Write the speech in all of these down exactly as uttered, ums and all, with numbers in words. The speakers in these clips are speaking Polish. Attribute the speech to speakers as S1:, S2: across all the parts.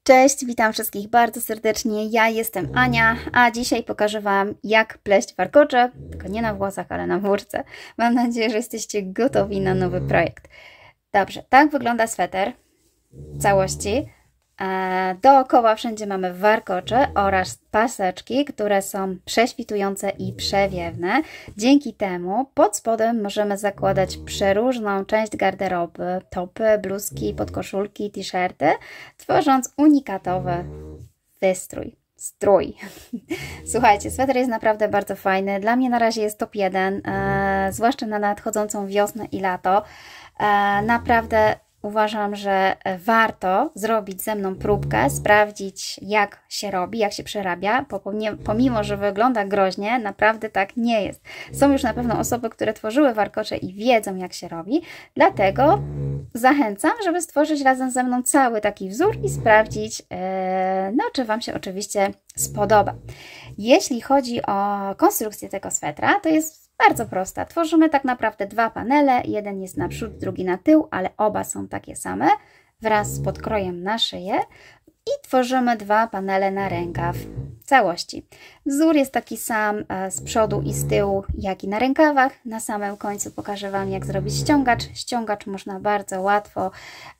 S1: Cześć, witam wszystkich bardzo serdecznie. Ja jestem Ania, a dzisiaj pokażę Wam, jak pleść warkocze, tylko nie na włosach, ale na włóczce. Mam nadzieję, że jesteście gotowi na nowy projekt. Dobrze, tak wygląda sweter w całości. Dookoła wszędzie mamy warkocze oraz paseczki, które są prześwitujące i przewiewne. Dzięki temu pod spodem możemy zakładać przeróżną część garderoby, topy, bluzki, podkoszulki, t-shirty, tworząc unikatowy wystrój. Strój. Słuchajcie, sweter jest naprawdę bardzo fajny. Dla mnie na razie jest top jeden, e, zwłaszcza na nadchodzącą wiosnę i lato. E, naprawdę uważam, że warto zrobić ze mną próbkę, sprawdzić, jak się robi, jak się przerabia, pomimo, że wygląda groźnie, naprawdę tak nie jest. Są już na pewno osoby, które tworzyły warkocze i wiedzą, jak się robi, dlatego zachęcam, żeby stworzyć razem ze mną cały taki wzór i sprawdzić, no, czy Wam się oczywiście spodoba. Jeśli chodzi o konstrukcję tego swetra, to jest bardzo prosta. Tworzymy tak naprawdę dwa panele. Jeden jest naprzód, drugi na tył, ale oba są takie same wraz z podkrojem na szyję i tworzymy dwa panele na rękaw w całości. Wzór jest taki sam z przodu i z tyłu, jak i na rękawach. Na samym końcu pokażę Wam, jak zrobić ściągacz. Ściągacz można bardzo łatwo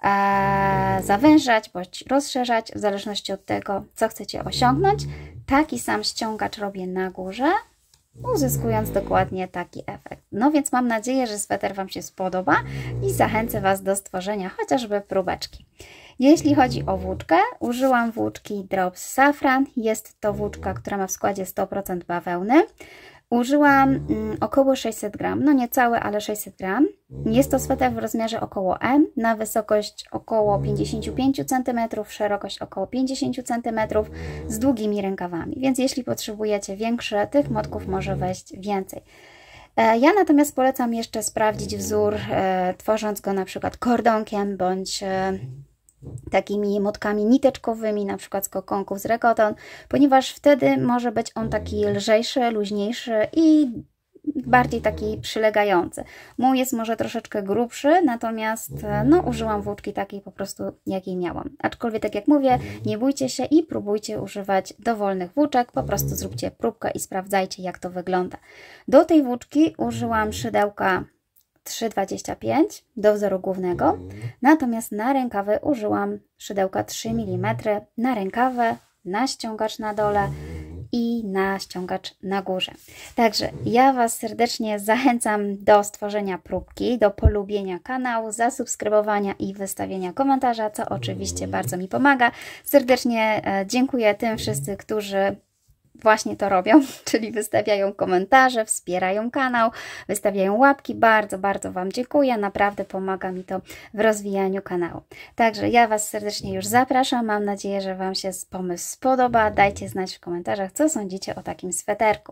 S1: e, zawężać bądź rozszerzać, w zależności od tego, co chcecie osiągnąć. Taki sam ściągacz robię na górze, uzyskując dokładnie taki efekt. No więc mam nadzieję, że sweter Wam się spodoba i zachęcę Was do stworzenia chociażby próbeczki. Jeśli chodzi o włóczkę, użyłam włóczki Drops Safran. Jest to włóczka, która ma w składzie sto procent bawełny. Użyłam mm, około sześćset gramów, no niecałe, ale sześćset gramów. Jest to sweter w rozmiarze około M, na wysokość około pięćdziesiąt pięć centymetrów, szerokość około pięćdziesiąt centymetrów, z długimi rękawami. Więc jeśli potrzebujecie większe, tych motków może wejść więcej. Ja natomiast polecam jeszcze sprawdzić wzór, e, tworząc go na przykład kordonkiem bądź e, takimi motkami niteczkowymi, na przykład z kokonków z Recoton, ponieważ wtedy może być on taki lżejszy, luźniejszy i bardziej taki przylegający. Mój jest może troszeczkę grubszy, natomiast no, użyłam włóczki takiej po prostu, jakiej miałam. Aczkolwiek, tak jak mówię, nie bójcie się i próbujcie używać dowolnych włóczek, po prostu zróbcie próbkę i sprawdzajcie, jak to wygląda. Do tej włóczki użyłam szydełka trzy dwadzieścia pięć do wzoru głównego, natomiast na rękawy użyłam szydełka trzy milimetry na rękawę, na ściągacz na dole i na ściągacz na górze. Także ja Was serdecznie zachęcam do stworzenia próbki, do polubienia kanału, zasubskrybowania i wystawienia komentarza, co oczywiście bardzo mi pomaga. Serdecznie dziękuję tym wszyscy, którzy właśnie to robią, czyli wystawiają komentarze, wspierają kanał, wystawiają łapki. Bardzo, bardzo Wam dziękuję. Naprawdę pomaga mi to w rozwijaniu kanału. Także ja Was serdecznie już zapraszam. Mam nadzieję, że Wam się pomysł spodoba. Dajcie znać w komentarzach, co sądzicie o takim sweterku.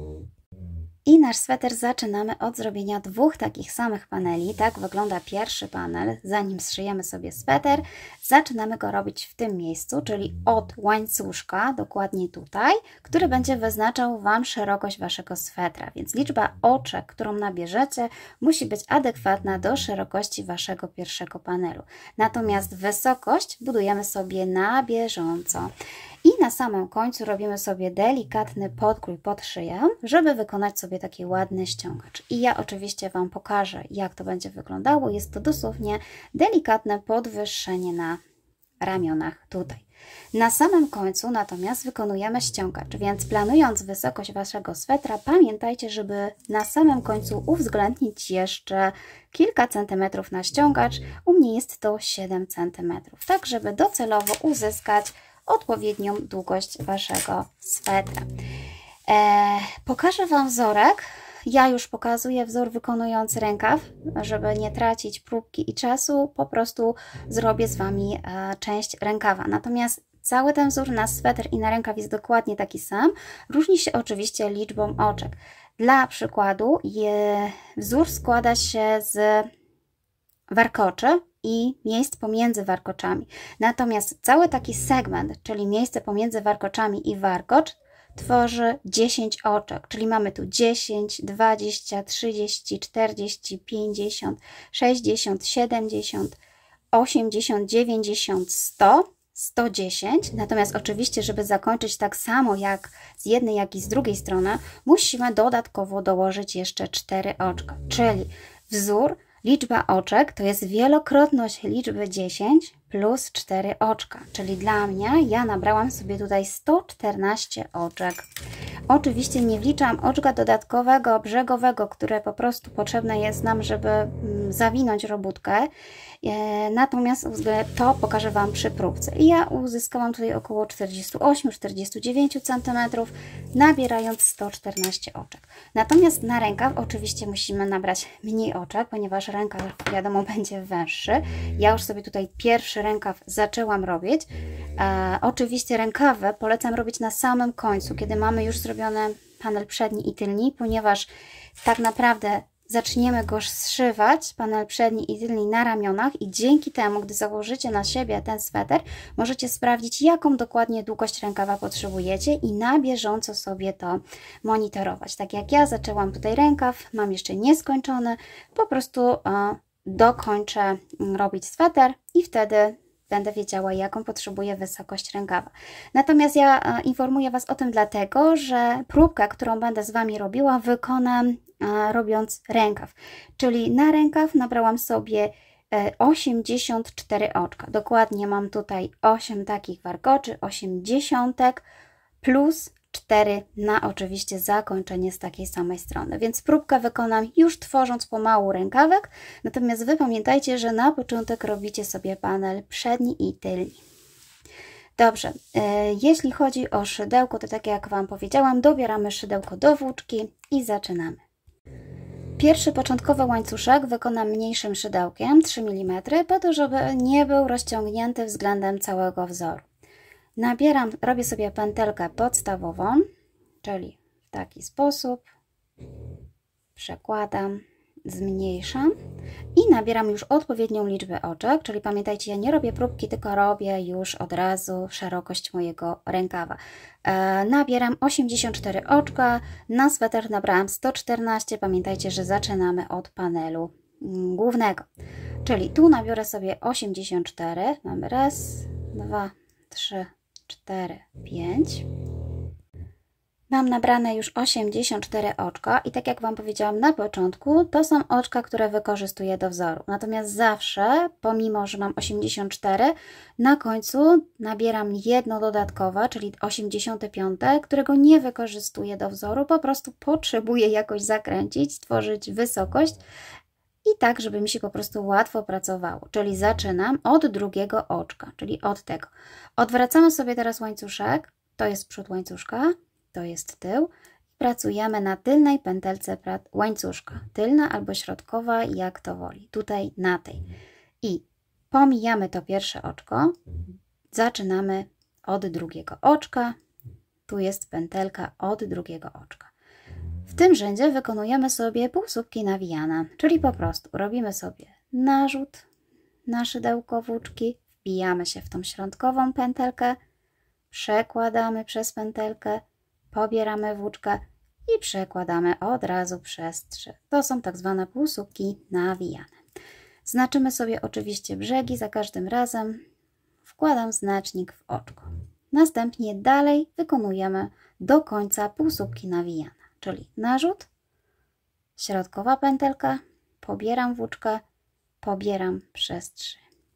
S1: I nasz sweter zaczynamy od zrobienia dwóch takich samych paneli. Tak wygląda pierwszy panel. Zanim zszyjemy sobie sweter, zaczynamy go robić w tym miejscu, czyli od łańcuszka, dokładnie tutaj, który będzie wyznaczał Wam szerokość Waszego swetra. Więc liczba oczek, którą nabierzecie, musi być adekwatna do szerokości Waszego pierwszego panelu. Natomiast wysokość budujemy sobie na bieżąco. I na samym końcu robimy sobie delikatny podkrój pod szyję, żeby wykonać sobie taki ładny ściągacz. I ja oczywiście Wam pokażę, jak to będzie wyglądało. Jest to dosłownie delikatne podwyższenie na ramionach tutaj. Na samym końcu natomiast wykonujemy ściągacz, więc planując wysokość Waszego swetra, pamiętajcie, żeby na samym końcu uwzględnić jeszcze kilka centymetrów na ściągacz. U mnie jest to siedem centymetrów, tak żeby docelowo uzyskać odpowiednią długość Waszego swetra. E, pokażę Wam wzorek. Ja już pokazuję wzór wykonując rękaw, żeby nie tracić próbki i czasu, po prostu zrobię z Wami e, część rękawa. Natomiast cały ten wzór na sweter i na rękaw jest dokładnie taki sam. Różni się oczywiście liczbą oczek. Dla przykładu je, wzór składa się z warkoczy i miejsc pomiędzy warkoczami. Natomiast cały taki segment, czyli miejsce pomiędzy warkoczami i warkocz, tworzy dziesięć oczek, czyli mamy tu dziesięć, dwadzieścia, trzydzieści, czterdzieści, pięćdziesiąt, sześćdziesiąt, siedemdziesiąt, osiemdziesiąt, dziewięćdziesiąt, sto sto dziesięć, natomiast oczywiście, żeby zakończyć tak samo jak z jednej, jak i z drugiej strony, musimy dodatkowo dołożyć jeszcze cztery oczka, czyli wzór, liczba oczek to jest wielokrotność liczby dziesięć plus cztery oczka, czyli dla mnie ja nabrałam sobie tutaj sto czternaście oczek. Oczywiście nie wliczam oczka dodatkowego, brzegowego, które po prostu potrzebne jest nam, żeby zawinąć robótkę. Natomiast to pokażę Wam przy próbce. I ja uzyskałam tutaj około czterdzieści osiem do czterdziestu dziewięciu centymetrów, nabierając sto czternaście oczek. Natomiast na rękaw oczywiście musimy nabrać mniej oczek, ponieważ rękaw, wiadomo, będzie węższy. Ja już sobie tutaj pierwszy rękaw zaczęłam robić. E, oczywiście rękawy polecam robić na samym końcu, kiedy mamy już zrobiony panel przedni i tylni, ponieważ tak naprawdę zaczniemy go zszywać, panel przedni i tylni, na ramionach i dzięki temu, gdy założycie na siebie ten sweter, możecie sprawdzić, jaką dokładnie długość rękawa potrzebujecie i na bieżąco sobie to monitorować. Tak jak ja zaczęłam tutaj rękaw, mam jeszcze nieskończony, po prostu e, dokończę robić sweter i wtedy będę wiedziała, jaką potrzebuję wysokość rękawa. Natomiast ja e, informuję Was o tym dlatego, że próbkę, którą będę z Wami robiła, wykonam e, robiąc rękaw. Czyli na rękaw nabrałam sobie e, osiemdziesiąt cztery oczka. Dokładnie mam tutaj osiem takich warkoczy, osiem dziesiątek plus cztery na oczywiście zakończenie z takiej samej strony. Więc próbkę wykonam już tworząc pomału rękawek, natomiast Wy pamiętajcie, że na początek robicie sobie panel przedni i tylni. Dobrze, jeśli chodzi o szydełko, to tak jak Wam powiedziałam, dobieramy szydełko do włóczki i zaczynamy. Pierwszy początkowy łańcuszek wykonam mniejszym szydełkiem, trzy milimetry, po to, żeby nie był rozciągnięty względem całego wzoru. Nabieram, robię sobie pętelkę podstawową, czyli w taki sposób, przekładam, zmniejszam i nabieram już odpowiednią liczbę oczek, czyli pamiętajcie, ja nie robię próbki, tylko robię już od razu szerokość mojego rękawa. E, nabieram osiemdziesiąt cztery oczka, na sweter nabrałam sto czternaście, pamiętajcie, że zaczynamy od panelu mm, głównego, czyli tu nabiorę sobie osiemdziesiąt cztery, mamy raz, dwa, trzy, cztery, pięć. Mam nabrane już osiemdziesiąt cztery oczka i tak jak Wam powiedziałam na początku, to są oczka, które wykorzystuję do wzoru. Natomiast zawsze, pomimo że mam osiemdziesiąt cztery, na końcu nabieram jedno dodatkowe, czyli osiemdziesiąt pięć, którego nie wykorzystuję do wzoru, po prostu potrzebuję jakoś zakręcić, stworzyć wysokość i tak, żeby mi się po prostu łatwo pracowało. Czyli zaczynam od drugiego oczka, czyli od tego. Odwracamy sobie teraz łańcuszek, to jest przód łańcuszka, to jest tył. Pracujemy na tylnej pętelce łańcuszka. Tylna albo środkowa, jak to woli. Tutaj na tej. I pomijamy to pierwsze oczko. Zaczynamy od drugiego oczka. Tu jest pętelka od drugiego oczka. W tym rzędzie wykonujemy sobie półsłupki nawijane, czyli po prostu robimy sobie narzut na szydełko włóczki, wbijamy się w tą środkową pętelkę, przekładamy przez pętelkę, pobieramy włóczkę i przekładamy od razu przez trzy. To są tak zwane półsłupki nawijane. Znaczymy sobie oczywiście brzegi za każdym razem. Wkładam znacznik w oczko. Następnie dalej wykonujemy do końca półsłupki nawijane, czyli narzut, środkowa pętelka, pobieram włóczkę, pobieram przez trzy.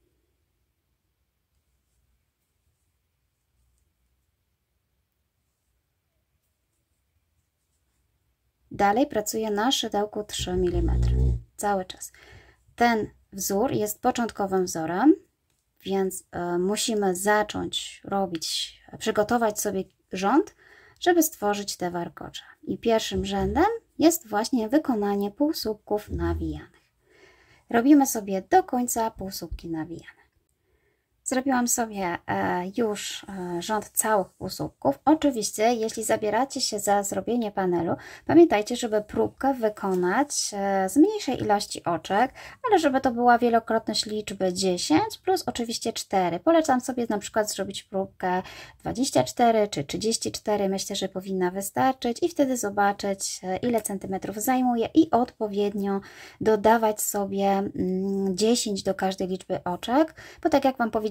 S1: Dalej pracuję na szydełku trzy milimetry. Cały czas. Ten wzór jest początkowym wzorem, więc y, musimy zacząć robić, przygotować sobie rząd, żeby stworzyć te warkocze. I pierwszym rzędem jest właśnie wykonanie półsłupków nawijanych. Robimy sobie do końca półsłupki nawijane. Zrobiłam sobie już rząd całych półsłupków. Oczywiście, jeśli zabieracie się za zrobienie panelu, pamiętajcie, żeby próbkę wykonać z mniejszej ilości oczek, ale żeby to była wielokrotność liczby dziesięć plus oczywiście cztery. Polecam sobie na przykład zrobić próbkę dwadzieścia cztery czy trzydzieści cztery. Myślę, że powinna wystarczyć i wtedy zobaczyć, ile centymetrów zajmuje i odpowiednio dodawać sobie dziesięć do każdej liczby oczek, bo tak jak Wam powiedziałam,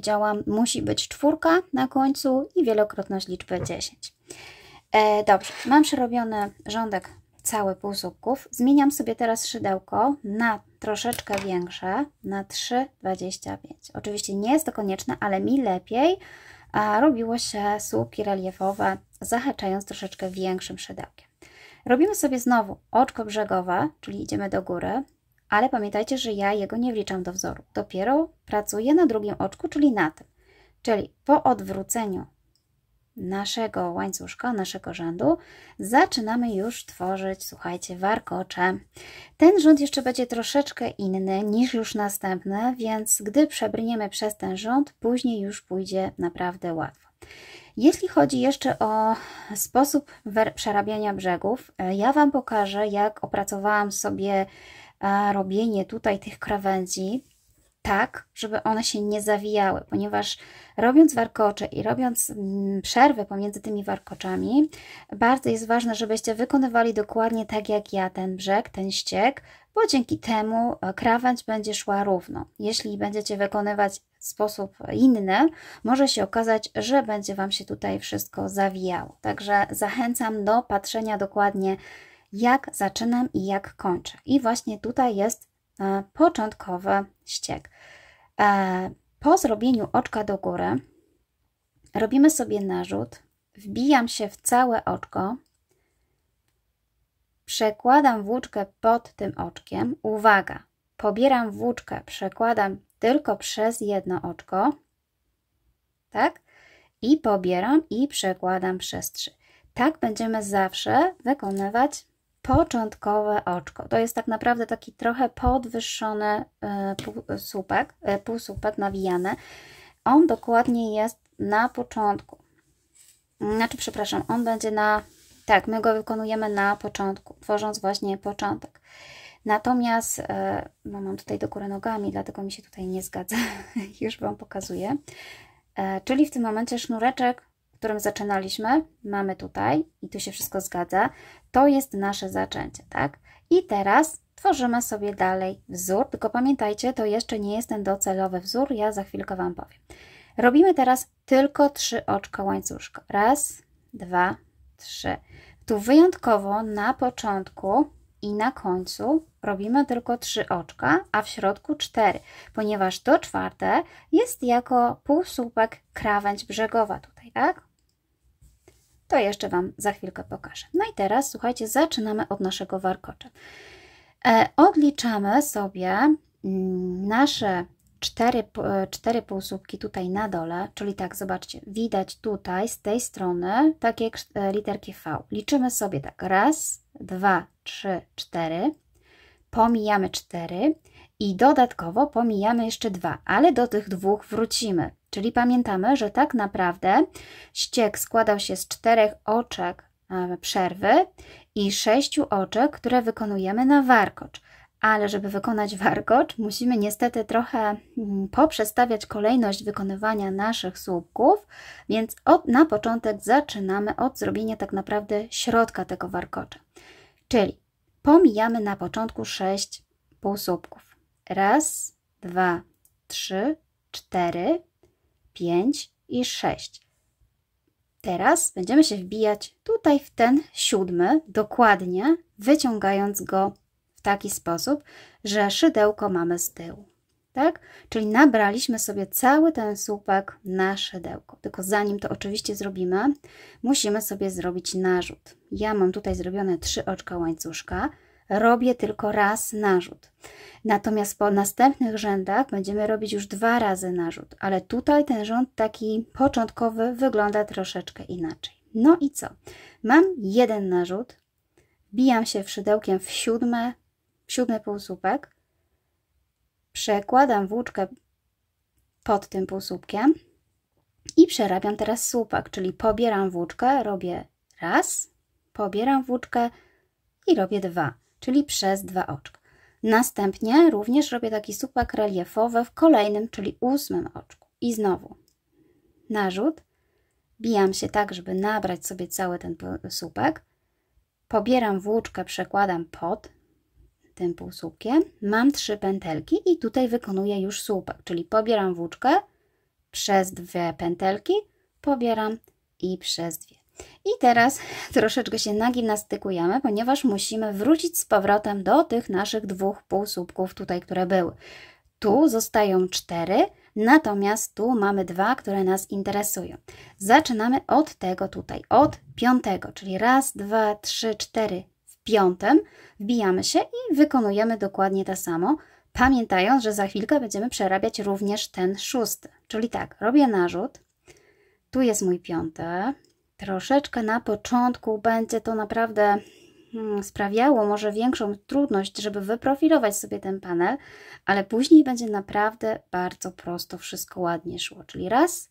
S1: powiedziałam, musi być czwórka na końcu i wielokrotność liczby dziesięć. E, dobrze, mam przerobiony rządek cały półsłupków. Zmieniam sobie teraz szydełko na troszeczkę większe, na trzy dwadzieścia pięć. Oczywiście nie jest to konieczne, ale mi lepiej a robiło się słupki reliefowe, zahaczając troszeczkę większym szydełkiem. Robimy sobie znowu oczko brzegowe, czyli idziemy do góry, ale pamiętajcie, że ja jego nie wliczam do wzoru. Dopiero pracuję na drugim oczku, czyli na tym. Czyli po odwróceniu naszego łańcuszka, naszego rzędu, zaczynamy już tworzyć, słuchajcie, warkocze. Ten rząd jeszcze będzie troszeczkę inny niż już następny, więc gdy przebrniemy przez ten rząd, później już pójdzie naprawdę łatwo. Jeśli chodzi jeszcze o sposób przerabiania brzegów, ja Wam pokażę, jak opracowałam sobie robienie tutaj tych krawędzi, tak, żeby one się nie zawijały, ponieważ robiąc warkocze i robiąc przerwę pomiędzy tymi warkoczami, bardzo jest ważne, żebyście wykonywali dokładnie tak jak ja ten brzeg, ten ściek, bo dzięki temu krawędź będzie szła równo. Jeśli będziecie wykonywać w sposób inny, może się okazać, że będzie Wam się tutaj wszystko zawijało. Także zachęcam do patrzenia dokładnie, jak zaczynam i jak kończę. I właśnie tutaj jest początkowy ściek. Po zrobieniu oczka do góry robimy sobie narzut, wbijam się w całe oczko, przekładam włóczkę pod tym oczkiem. Uwaga, pobieram włóczkę, przekładam tylko przez jedno oczko, tak? I pobieram i przekładam przez trzy. Tak będziemy zawsze wykonywać początkowe oczko. To jest tak naprawdę taki trochę podwyższony półsłupek, półsłupek nawijany. On dokładnie jest na początku. Znaczy, przepraszam, on będzie na... Tak, my go wykonujemy na początku, tworząc właśnie początek. Natomiast, no mam tutaj do góry nogami, dlatego mi się tutaj nie zgadza. Już Wam pokazuję. Czyli w tym momencie sznureczek, którym zaczynaliśmy, mamy tutaj i tu się wszystko zgadza, to jest nasze zaczęcie, tak? I teraz tworzymy sobie dalej wzór, tylko pamiętajcie, to jeszcze nie jest ten docelowy wzór, ja za chwilkę Wam powiem. Robimy teraz tylko trzy oczka łańcuszka. Raz, dwa, trzy. Tu wyjątkowo na początku i na końcu robimy tylko trzy oczka, a w środku cztery, ponieważ to czwarte jest jako półsłupek krawędź brzegowa tutaj, tak? To jeszcze Wam za chwilkę pokażę. No i teraz, słuchajcie, zaczynamy od naszego warkocza. E, odliczamy sobie nasze cztery, cztery półsłupki tutaj na dole, czyli tak, zobaczcie, widać tutaj z tej strony takie literki V. Liczymy sobie tak, raz, dwa, trzy, cztery, pomijamy cztery i dodatkowo pomijamy jeszcze dwa, ale do tych dwóch wrócimy. Czyli pamiętamy, że tak naprawdę ściek składał się z czterech oczek przerwy i sześciu oczek, które wykonujemy na warkocz. Ale żeby wykonać warkocz, musimy niestety trochę poprzestawiać kolejność wykonywania naszych słupków, więc od, na początek zaczynamy od zrobienia tak naprawdę środka tego warkocza. Czyli pomijamy na początku sześć półsłupków. Raz, dwa, trzy, cztery, pięć i sześć. Teraz będziemy się wbijać tutaj w ten siódmy, dokładnie wyciągając go w taki sposób, że szydełko mamy z tyłu. Tak? Czyli nabraliśmy sobie cały ten słupek na szydełko. Tylko zanim to oczywiście zrobimy, musimy sobie zrobić narzut. Ja mam tutaj zrobione trzy oczka łańcuszka. Robię tylko raz narzut. Natomiast po następnych rzędach będziemy robić już dwa razy narzut. Ale tutaj ten rząd taki początkowy wygląda troszeczkę inaczej. No i co? Mam jeden narzut. Wbijam się szydełkiem w siódme, w siódmy półsłupek. Przekładam włóczkę pod tym półsłupkiem i przerabiam teraz słupek, czyli pobieram włóczkę, robię raz, pobieram włóczkę i robię dwa, czyli przez dwa oczka. Następnie również robię taki słupek reliefowy w kolejnym, czyli ósmym oczku. I znowu narzut, bijam się tak, żeby nabrać sobie cały ten słupek, pobieram włóczkę, przekładam pod tym półsłupkiem, mam trzy pętelki i tutaj wykonuję już słupek, czyli pobieram włóczkę, przez dwie pętelki, pobieram i przez dwie. I teraz troszeczkę się nagimnastykujemy, ponieważ musimy wrócić z powrotem do tych naszych dwóch półsłupków tutaj, które były. Tu zostają cztery, natomiast tu mamy dwa, które nas interesują. Zaczynamy od tego tutaj, od piątego, czyli raz, dwa, trzy, cztery w piątym. Wbijamy się i wykonujemy dokładnie to samo, pamiętając, że za chwilkę będziemy przerabiać również ten szósty. Czyli tak, robię narzut, tu jest mój piąty. Troszeczkę na początku będzie to naprawdę hmm, sprawiało może większą trudność, żeby wyprofilować sobie ten panel, ale później będzie naprawdę bardzo prosto, wszystko ładnie szło. Czyli raz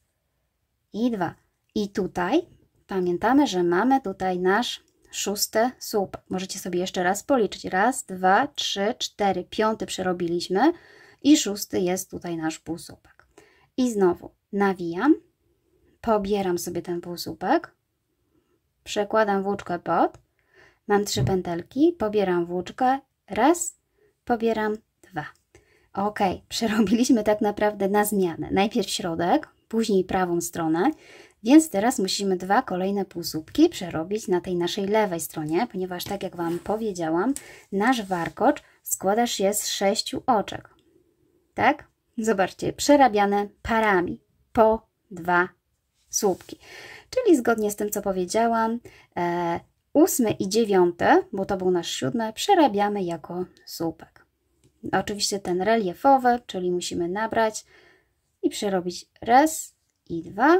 S1: i dwa. I tutaj pamiętamy, że mamy tutaj nasz szósty słupek. Możecie sobie jeszcze raz policzyć. Raz, dwa, trzy, cztery, piąty przerobiliśmy i szósty jest tutaj nasz półsłupek. I znowu nawijam, pobieram sobie ten półsłupek, przekładam włóczkę pod, mam trzy pętelki, pobieram włóczkę, raz, pobieram dwa. Ok, przerobiliśmy tak naprawdę na zmianę. Najpierw środek, później prawą stronę, więc teraz musimy dwa kolejne półsłupki przerobić na tej naszej lewej stronie, ponieważ tak jak Wam powiedziałam, nasz warkocz składa się z sześciu oczek. Tak? Zobaczcie, przerabiane parami po dwa słupki. Czyli zgodnie z tym, co powiedziałam, e, ósmy i dziewiąty, bo to był nasz siódmy, przerabiamy jako słupek. Oczywiście ten reliefowy, czyli musimy nabrać i przerobić raz i dwa.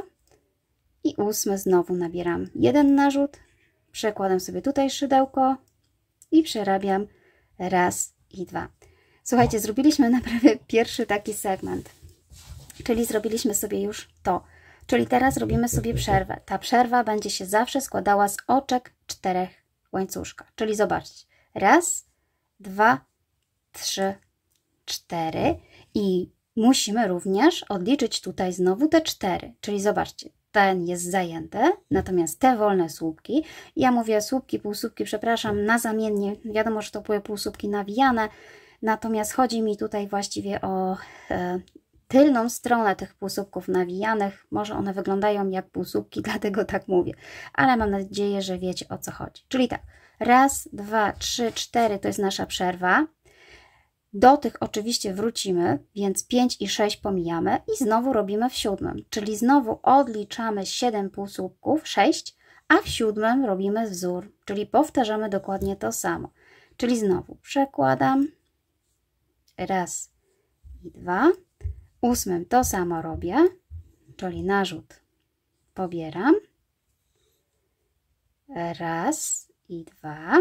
S1: I ósmy znowu nabieram jeden narzut, przekładam sobie tutaj szydełko i przerabiam raz i dwa. Słuchajcie, zrobiliśmy naprawdę pierwszy taki segment, czyli zrobiliśmy sobie już to. Czyli teraz robimy sobie przerwę. Ta przerwa będzie się zawsze składała z oczek czterech łańcuszka. Czyli zobaczcie, raz, dwa, trzy, cztery i musimy również odliczyć tutaj znowu te cztery. Czyli zobaczcie, ten jest zajęty, natomiast te wolne słupki, ja mówię słupki, półsłupki, przepraszam, na zamiennie, wiadomo, że to były półsłupki nawijane, natomiast chodzi mi tutaj właściwie o e, tylną stronę tych półsłupków nawijanych. Może one wyglądają jak półsłupki, dlatego tak mówię, ale mam nadzieję, że wiecie, o co chodzi. Czyli tak, raz, dwa, trzy, cztery to jest nasza przerwa. Do tych oczywiście wrócimy, więc pięć i sześć pomijamy i znowu robimy w siódmym, czyli znowu odliczamy siedem półsłupków, sześć, a w siódmym robimy wzór, czyli powtarzamy dokładnie to samo. Czyli znowu przekładam, raz i dwa, ósmym to samo robię, czyli narzut pobieram, raz i dwa.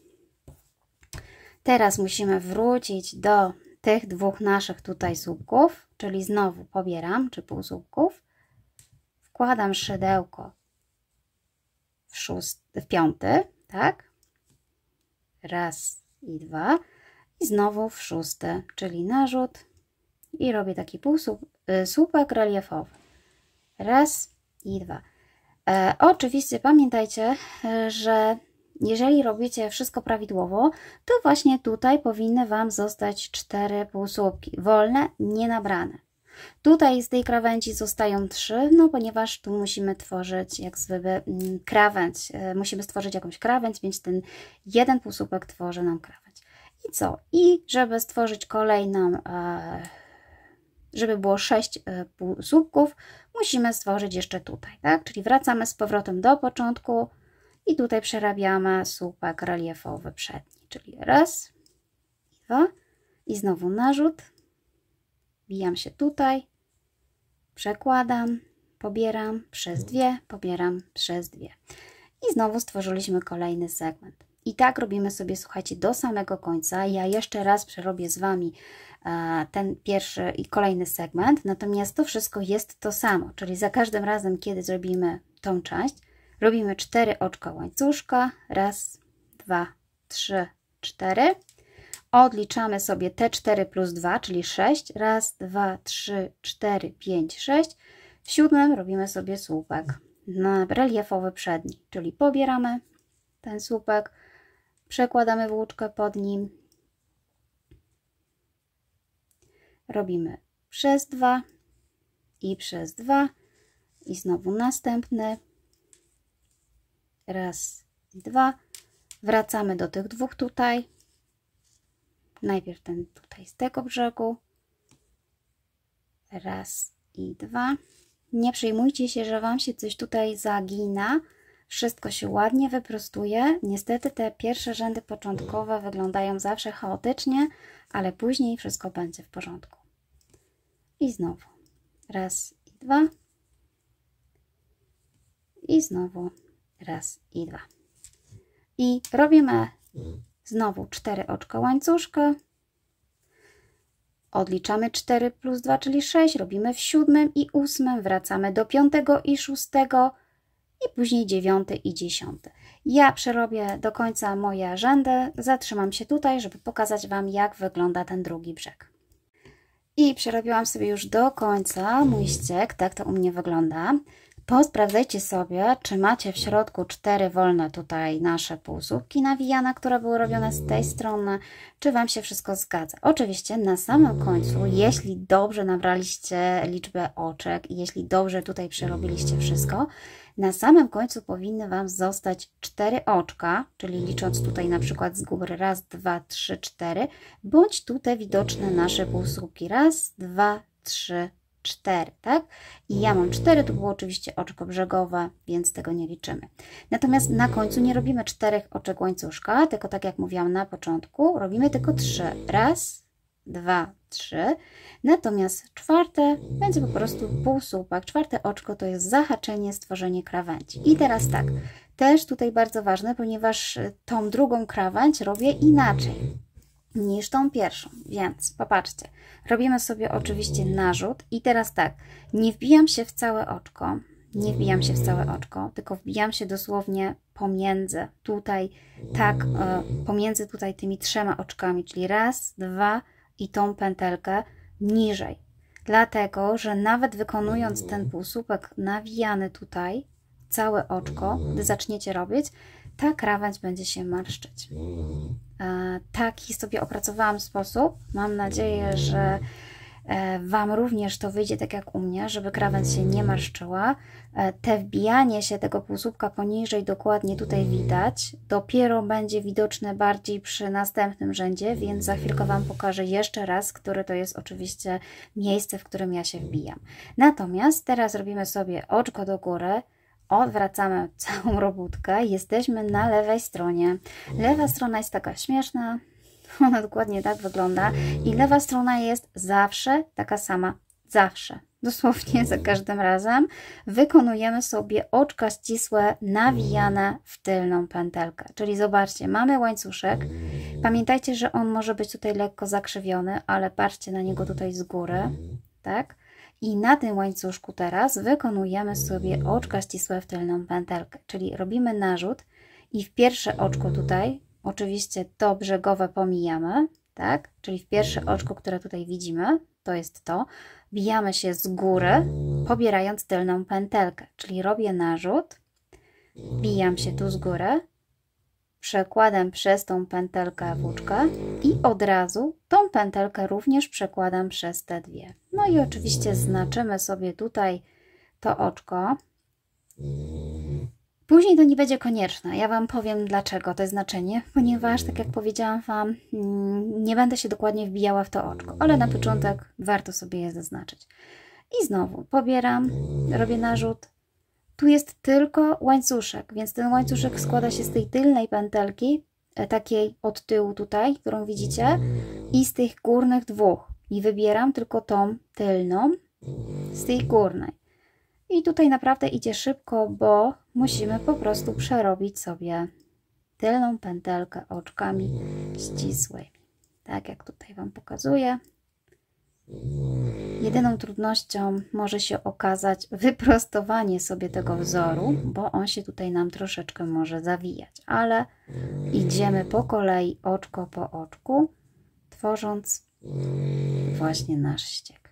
S1: Teraz musimy wrócić do tych dwóch naszych tutaj słupków, czyli znowu pobieram, czy półsłupków, wkładam szydełko w, szósty, w piąty, tak, raz i dwa i znowu w szósty, czyli narzut i robię taki półsłupek reliefowy, raz i dwa. E, oczywiście pamiętajcie, że jeżeli robicie wszystko prawidłowo, to właśnie tutaj powinny Wam zostać cztery półsłupki, wolne, nie nabrane. Tutaj z tej krawędzi zostają trzy, no ponieważ tu musimy tworzyć jak zwykle krawędź, musimy stworzyć jakąś krawędź, więc ten jeden półsłupek tworzy nam krawędź. I co? I żeby stworzyć kolejną, żeby było sześć półsłupków, musimy stworzyć jeszcze tutaj, tak? Czyli wracamy z powrotem do początku, i tutaj przerabiamy słupek reliefowy przedni, czyli raz, dwa i znowu narzut, bijam się tutaj, przekładam, pobieram przez dwie, pobieram przez dwie. I znowu stworzyliśmy kolejny segment. I tak robimy sobie, słuchajcie, do samego końca. Ja jeszcze raz przerobię z Wami ten pierwszy i kolejny segment, natomiast to wszystko jest to samo, czyli za każdym razem, kiedy zrobimy tą część, robimy cztery oczka łańcuszka, raz, dwa, trzy, cztery. Odliczamy sobie te cztery plus dwa, czyli sześć. Raz, dwa, trzy, cztery, pięć, sześć. W siódmym robimy sobie słupek na reliefowy przedni, czyli pobieramy ten słupek, przekładamy włóczkę pod nim, robimy przez dwa i przez dwa i znowu następny, raz i dwa, wracamy do tych dwóch tutaj, najpierw ten tutaj z tego brzegu, raz i dwa. Nie przejmujcie się, że Wam się coś tutaj zagina, wszystko się ładnie wyprostuje. Niestety te pierwsze rzędy początkowe wyglądają zawsze chaotycznie, ale później wszystko będzie w porządku. I znowu raz i dwa i znowu raz i dwa. I robimy znowu cztery oczka łańcuszka. Odliczamy cztery plus dwa, czyli sześć, robimy w siódmym i ósmym, wracamy do piątego i szóstego i później dziewiąty i dziesiąty. Ja przerobię do końca moje rzędy, zatrzymam się tutaj, żeby pokazać Wam, jak wygląda ten drugi brzeg. I przerobiłam sobie już do końca mój ściek, tak to u mnie wygląda. Posprawdzajcie sobie, czy macie w środku cztery wolne tutaj nasze półsłupki nawijane, które były robione z tej strony, czy Wam się wszystko zgadza. Oczywiście na samym końcu, jeśli dobrze nabraliście liczbę oczek i jeśli dobrze tutaj przerobiliście wszystko, na samym końcu powinny Wam zostać cztery oczka, czyli licząc tutaj na przykład z góry raz, dwa, trzy, cztery, bądź tutaj widoczne nasze półsłupki raz, dwa, trzy, cztery, tak? I ja mam cztery, to było oczywiście oczko brzegowe, więc tego nie liczymy. Natomiast na końcu nie robimy czterech oczek łańcuszka, tylko tak jak mówiłam na początku, robimy tylko trzy. Raz, dwa, trzy. Natomiast czwarte będzie po prostu półsłupek. Czwarte oczko to jest zahaczenie, stworzenie krawędzi. I teraz tak, też tutaj bardzo ważne, ponieważ tą drugą krawędź robię inaczej niż tą pierwszą, więc popatrzcie, robimy sobie oczywiście narzut i teraz tak, nie wbijam się w całe oczko, nie wbijam się w całe oczko, tylko wbijam się dosłownie pomiędzy tutaj, tak, pomiędzy tutaj tymi trzema oczkami, czyli raz, dwa i tą pętelkę niżej, dlatego, że nawet wykonując ten półsłupek nawijany tutaj, całe oczko, gdy zaczniecie robić, ta krawędź będzie się marszczyć. Taki sobie opracowałam sposób. Mam nadzieję, że Wam również to wyjdzie tak jak u mnie, żeby krawędź się nie marszczyła. Te wbijanie się tego półsłupka poniżej dokładnie tutaj widać. Dopiero będzie widoczne bardziej przy następnym rzędzie, więc za chwilkę Wam pokażę jeszcze raz, które to jest oczywiście miejsce, w którym ja się wbijam. Natomiast teraz robimy sobie oczko do góry. Odwracamy całą robótkę, jesteśmy na lewej stronie. Lewa strona jest taka śmieszna, ona dokładnie tak wygląda i lewa strona jest zawsze taka sama, zawsze. Dosłownie za każdym razem wykonujemy sobie oczka ścisłe nawijane w tylną pętelkę. Czyli zobaczcie, mamy łańcuszek. Pamiętajcie, że on może być tutaj lekko zakrzywiony, ale patrzcie na niego tutaj z góry, tak? I na tym łańcuszku teraz wykonujemy sobie oczka ścisłe w tylną pętelkę, czyli robimy narzut i w pierwsze oczko tutaj, oczywiście to brzegowe pomijamy, tak? Czyli w pierwsze oczko, które tutaj widzimy, to jest to, wbijamy się z góry, pobierając tylną pętelkę, czyli robię narzut, wbijam się tu z góry, przekładam przez tą pętelkę włóczkę i od razu tą pętelkę również przekładam przez te dwie. No i oczywiście znaczymy sobie tutaj to oczko. Później to nie będzie konieczne. Ja Wam powiem, dlaczego to jest znaczenie, ponieważ, tak jak powiedziałam Wam, nie będę się dokładnie wbijała w to oczko, ale na początek warto sobie je zaznaczyć. I znowu pobieram, robię narzut. Tu jest tylko łańcuszek, więc ten łańcuszek składa się z tej tylnej pętelki, takiej od tyłu tutaj, którą widzicie, i z tych górnych dwóch. I wybieram tylko tą tylną z tej górnej. I tutaj naprawdę idzie szybko, bo musimy po prostu przerobić sobie tylną pętelkę oczkami ścisłymi. Tak jak tutaj Wam pokazuję. Jedyną trudnością może się okazać wyprostowanie sobie tego wzoru, bo on się tutaj nam troszeczkę może zawijać, ale idziemy po kolei oczko po oczku, tworząc właśnie nasz ściek.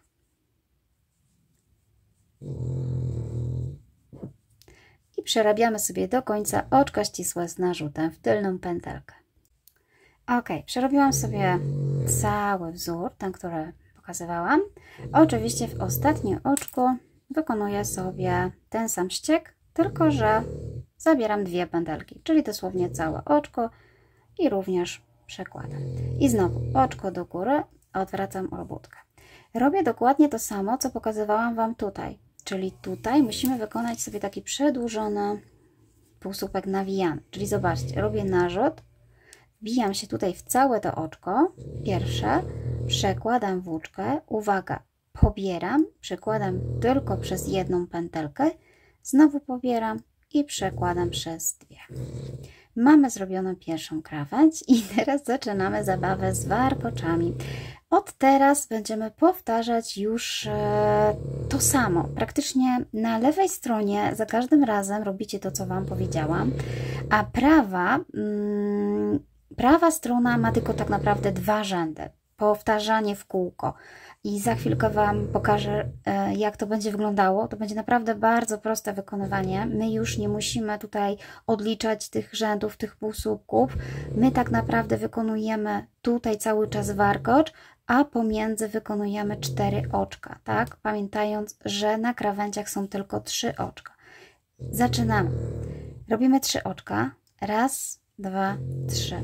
S1: I przerabiamy sobie do końca oczka ścisłe z narzutem w tylną pętelkę. Ok, przerobiłam sobie cały wzór, ten, który pokazywałam. Oczywiście w ostatnim oczku wykonuję sobie ten sam ściek, tylko że zabieram dwie pętelki, czyli dosłownie całe oczko i również przekładam. I znowu oczko do góry, odwracam obwódkę. Robię dokładnie to samo, co pokazywałam Wam tutaj, czyli tutaj musimy wykonać sobie taki przedłużony półsłupek nawijany, czyli zobaczcie, robię narzut, wbijam się tutaj w całe to oczko, pierwsze, przekładam włóczkę, uwaga, pobieram, przekładam tylko przez jedną pętelkę, znowu pobieram i przekładam przez dwie. Mamy zrobioną pierwszą krawędź i teraz zaczynamy zabawę z warkoczami. Od teraz będziemy powtarzać już e, to samo. Praktycznie na lewej stronie za każdym razem robicie to, co Wam powiedziałam, a prawa, mm, prawa strona ma tylko tak naprawdę dwa rzędy. Powtarzanie w kółko. I za chwilkę Wam pokażę, jak to będzie wyglądało. To będzie naprawdę bardzo proste wykonywanie. My już nie musimy tutaj odliczać tych rzędów, tych półsłupków. My tak naprawdę wykonujemy tutaj cały czas warkocz, a pomiędzy wykonujemy cztery oczka, tak? Pamiętając, że na krawędziach są tylko trzy oczka. Zaczynamy. Robimy trzy oczka. Raz, dwa, trzy.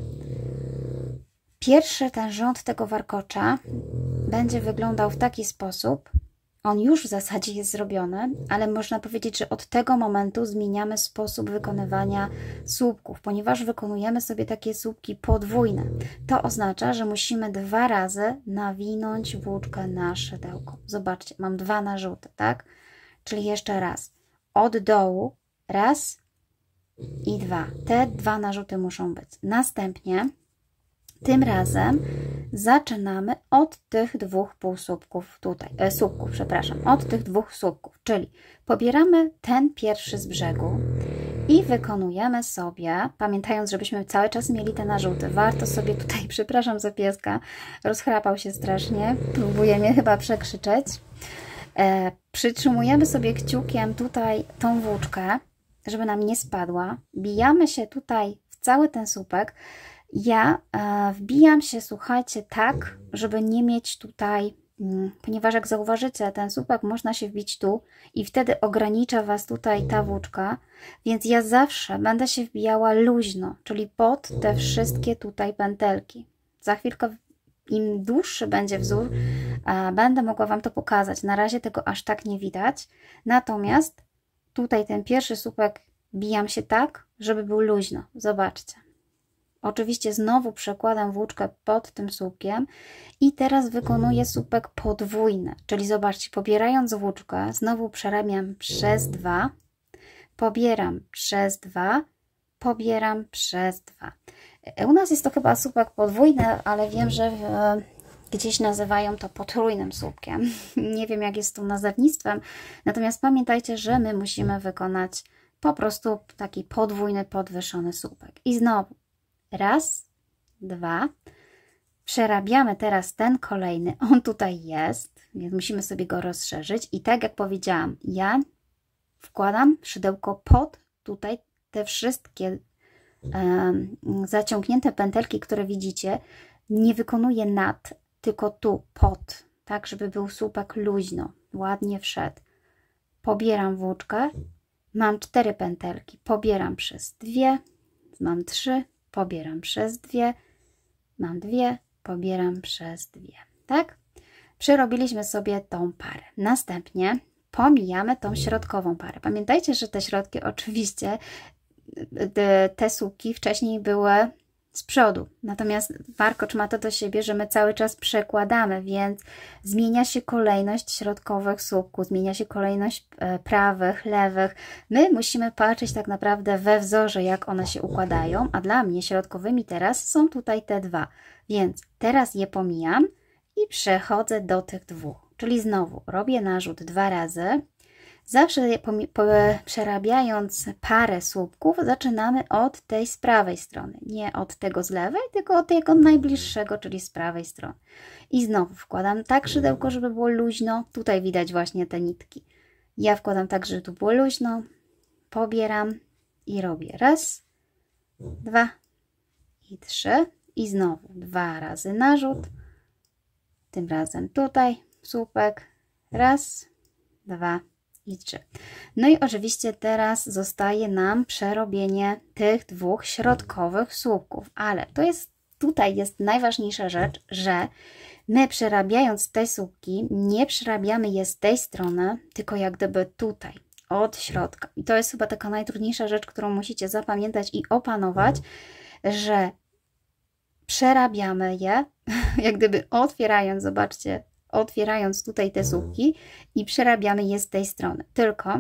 S1: Pierwszy ten rząd tego warkocza będzie wyglądał w taki sposób, on już w zasadzie jest zrobiony, ale można powiedzieć, że od tego momentu zmieniamy sposób wykonywania słupków, ponieważ wykonujemy sobie takie słupki podwójne. To oznacza, że musimy dwa razy nawinąć włóczkę na szydełko. Zobaczcie, mam dwa narzuty, tak? Czyli jeszcze raz. Od dołu raz i dwa. Te dwa narzuty muszą być. Następnie tym razem zaczynamy od tych dwóch półsłupków tutaj, e, słupków, przepraszam, od tych dwóch słupków, czyli pobieramy ten pierwszy z brzegu i wykonujemy sobie, pamiętając, żebyśmy cały czas mieli te narzuty, warto sobie tutaj, przepraszam za pieska, rozchrapał się strasznie, próbuje mnie chyba przekrzyczeć, e, przytrzymujemy sobie kciukiem tutaj tą włóczkę, żeby nam nie spadła, bijamy się tutaj w cały ten słupek. Ja e, wbijam się, słuchajcie, tak, żeby nie mieć tutaj, mm, ponieważ jak zauważycie, ten słupek można się wbić tu i wtedy ogranicza Was tutaj ta włóczka, więc ja zawsze będę się wbijała luźno, czyli pod te wszystkie tutaj pętelki. Za chwilkę, im dłuższy będzie wzór, e, będę mogła Wam to pokazać. Na razie tego aż tak nie widać, natomiast tutaj ten pierwszy słupek bijam się tak, żeby był luźno. Zobaczcie. Oczywiście znowu przekładam włóczkę pod tym słupkiem i teraz wykonuję słupek podwójny, czyli zobaczcie, pobierając włóczkę, znowu przerabiam przez dwa, pobieram przez dwa, pobieram przez dwa. U nas jest to chyba słupek podwójny, ale wiem, że gdzieś nazywają to potrójnym słupkiem. Nie wiem, jak jest z tym nazewnictwem, natomiast pamiętajcie, że my musimy wykonać po prostu taki podwójny, podwyższony słupek. I znowu raz, dwa, przerabiamy teraz ten kolejny, on tutaj jest, więc musimy sobie go rozszerzyć i tak jak powiedziałam, ja wkładam szydełko pod tutaj te wszystkie um, zaciągnięte pętelki, które widzicie, nie wykonuję nad, tylko tu pod, tak żeby był słupek luźno, ładnie wszedł. Pobieram włóczkę, mam cztery pętelki, pobieram przez dwie, mam trzy, pobieram przez dwie, mam dwie, pobieram przez dwie, tak? Przerobiliśmy sobie tą parę. Następnie pomijamy tą środkową parę. Pamiętajcie, że te środki oczywiście, te, te słupki wcześniej były z przodu. Natomiast warkocz ma to do siebie, że my cały czas przekładamy, więc zmienia się kolejność środkowych słupków, zmienia się kolejność prawych, lewych. My musimy patrzeć tak naprawdę we wzorze, jak one się układają, a dla mnie środkowymi teraz są tutaj te dwa. Więc teraz je pomijam i przechodzę do tych dwóch. Czyli znowu robię narzut dwa razy. Zawsze przerabiając parę słupków zaczynamy od tej z prawej strony. Nie od tego z lewej, tylko od tego najbliższego, czyli z prawej strony. I znowu wkładam tak szydełko, żeby było luźno. Tutaj widać właśnie te nitki. Ja wkładam tak, żeby tu było luźno. Pobieram i robię raz, dwa i trzy. I znowu dwa razy narzut. tym razem tutaj słupek, raz, dwa i trzy. No i oczywiście teraz zostaje nam przerobienie tych dwóch środkowych słupków, ale to jest, tutaj jest najważniejsza rzecz, że my przerabiając te słupki, nie przerabiamy je z tej strony, tylko jak gdyby tutaj, od środka. I to jest chyba taka najtrudniejsza rzecz, którą musicie zapamiętać i opanować, że przerabiamy je, jak gdyby otwierając, zobaczcie, otwierając tutaj te słupki i przerabiamy je z tej strony. Tylko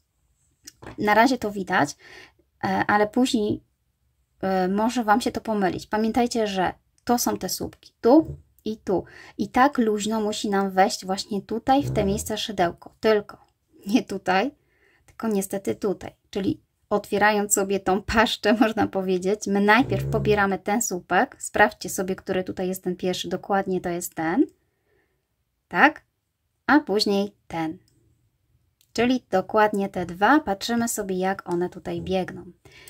S1: na razie to widać, ale później może Wam się to pomylić. Pamiętajcie, że to są te słupki, tu i tu. I tak luźno musi nam wejść właśnie tutaj, w te miejsca szydełko. Tylko nie tutaj, tylko niestety tutaj. Czyli otwierając sobie tą paszczę, można powiedzieć, my najpierw pobieramy ten słupek. Sprawdźcie sobie, który tutaj jest ten pierwszy. Dokładnie to jest ten. Tak? A później ten. Czyli dokładnie te dwa. Patrzymy sobie, jak one tutaj biegną.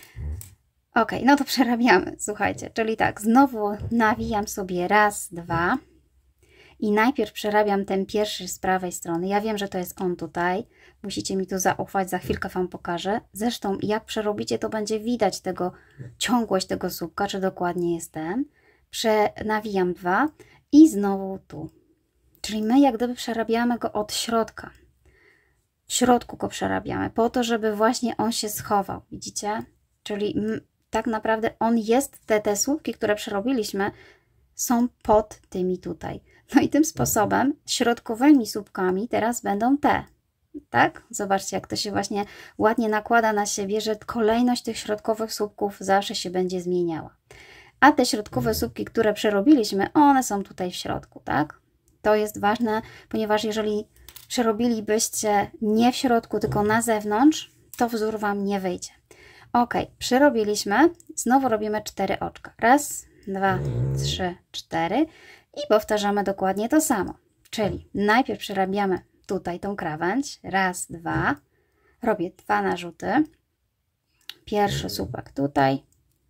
S1: Ok, no to przerabiamy. Słuchajcie, czyli tak, znowu nawijam sobie raz, dwa i najpierw przerabiam ten pierwszy z prawej strony. Ja wiem, że to jest on tutaj. Musicie mi tu zaufać, za chwilkę Wam pokażę. Zresztą jak przerobicie, to będzie widać tego, ciągłość tego słupka, czy dokładnie jest ten. Przenawijam dwa i znowu tu. Czyli my jak gdyby przerabiamy go od środka. W środku go przerabiamy, po to, żeby właśnie on się schował. Widzicie? Czyli tak naprawdę on jest, te, te słupki, które przerobiliśmy, są pod tymi tutaj. No i tym sposobem środkowymi słupkami teraz będą te. Tak? Zobaczcie, jak to się właśnie ładnie nakłada na siebie, że kolejność tych środkowych słupków zawsze się będzie zmieniała. A te środkowe słupki, które przerobiliśmy, one są tutaj w środku, tak? To jest ważne, ponieważ jeżeli przerobilibyście nie w środku, tylko na zewnątrz, to wzór Wam nie wyjdzie. Ok, przerobiliśmy, znowu robimy cztery oczka. Raz, dwa, trzy, cztery i powtarzamy dokładnie to samo. Czyli najpierw przerabiamy tutaj tą krawędź, raz, dwa, robię dwa narzuty, pierwszy słupek tutaj,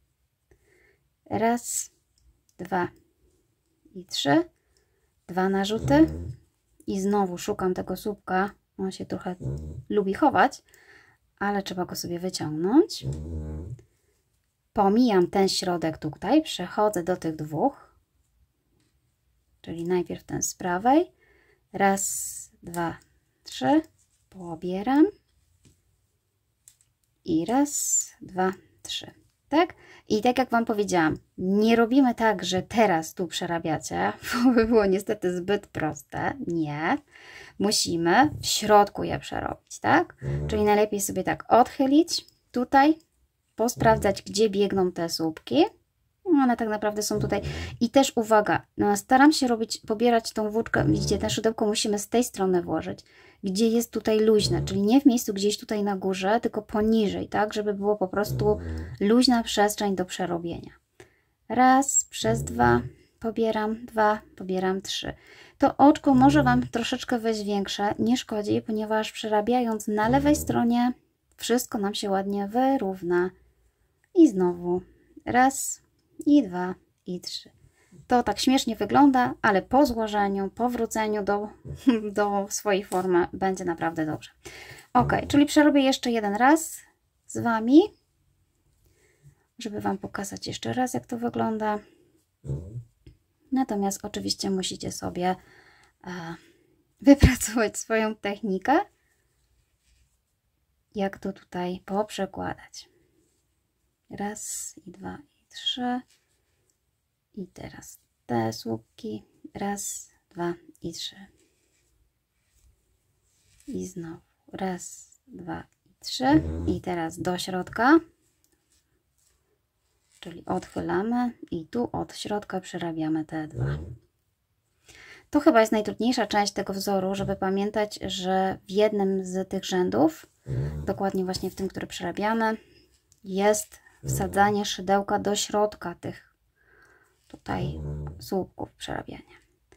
S1: raz, dwa i trzy, dwa narzuty i znowu szukam tego słupka, on się trochę lubi chować, ale trzeba go sobie wyciągnąć. Pomijam ten środek tutaj, przechodzę do tych dwóch, czyli najpierw ten z prawej, raz, dwa, trzy, pobieram i raz, dwa, trzy, tak? I tak jak Wam powiedziałam, nie robimy tak, że teraz tu przerabiacie, bo by było niestety zbyt proste, nie. Musimy w środku je przerobić, tak? Czyli najlepiej sobie tak odchylić tutaj, posprawdzać, gdzie biegną te słupki. One tak naprawdę są tutaj. I też uwaga, no, staram się robić, pobierać tą włóczkę, widzicie, ten szydełko musimy z tej strony włożyć, gdzie jest tutaj luźne, czyli nie w miejscu gdzieś tutaj na górze, tylko poniżej, tak, żeby było po prostu luźna przestrzeń do przerobienia. Raz, przez dwa, pobieram, dwa, pobieram, trzy. To oczko może Wam troszeczkę wyjść większe, nie szkodzi, ponieważ przerabiając na lewej stronie wszystko nam się ładnie wyrówna. I znowu raz, i dwa, i trzy. To tak śmiesznie wygląda, ale po złożeniu, powróceniu do, do swojej formy będzie naprawdę dobrze. Ok, czyli przerobię jeszcze jeden raz z Wami, żeby Wam pokazać jeszcze raz, jak to wygląda. Natomiast oczywiście musicie sobie e, wypracować swoją technikę, jak to tutaj poprzekładać. Raz, i dwa, i trzy. I teraz te słupki. Raz, dwa i trzy. I znowu raz, dwa i trzy. I teraz do środka. Czyli odchylamy i tu od środka przerabiamy te dwa. To chyba jest najtrudniejsza część tego wzoru, żeby pamiętać, że w jednym z tych rzędów, dokładnie właśnie w tym, który przerabiamy, jest wsadzanie szydełka do środka tych tutaj słupków przerabiania.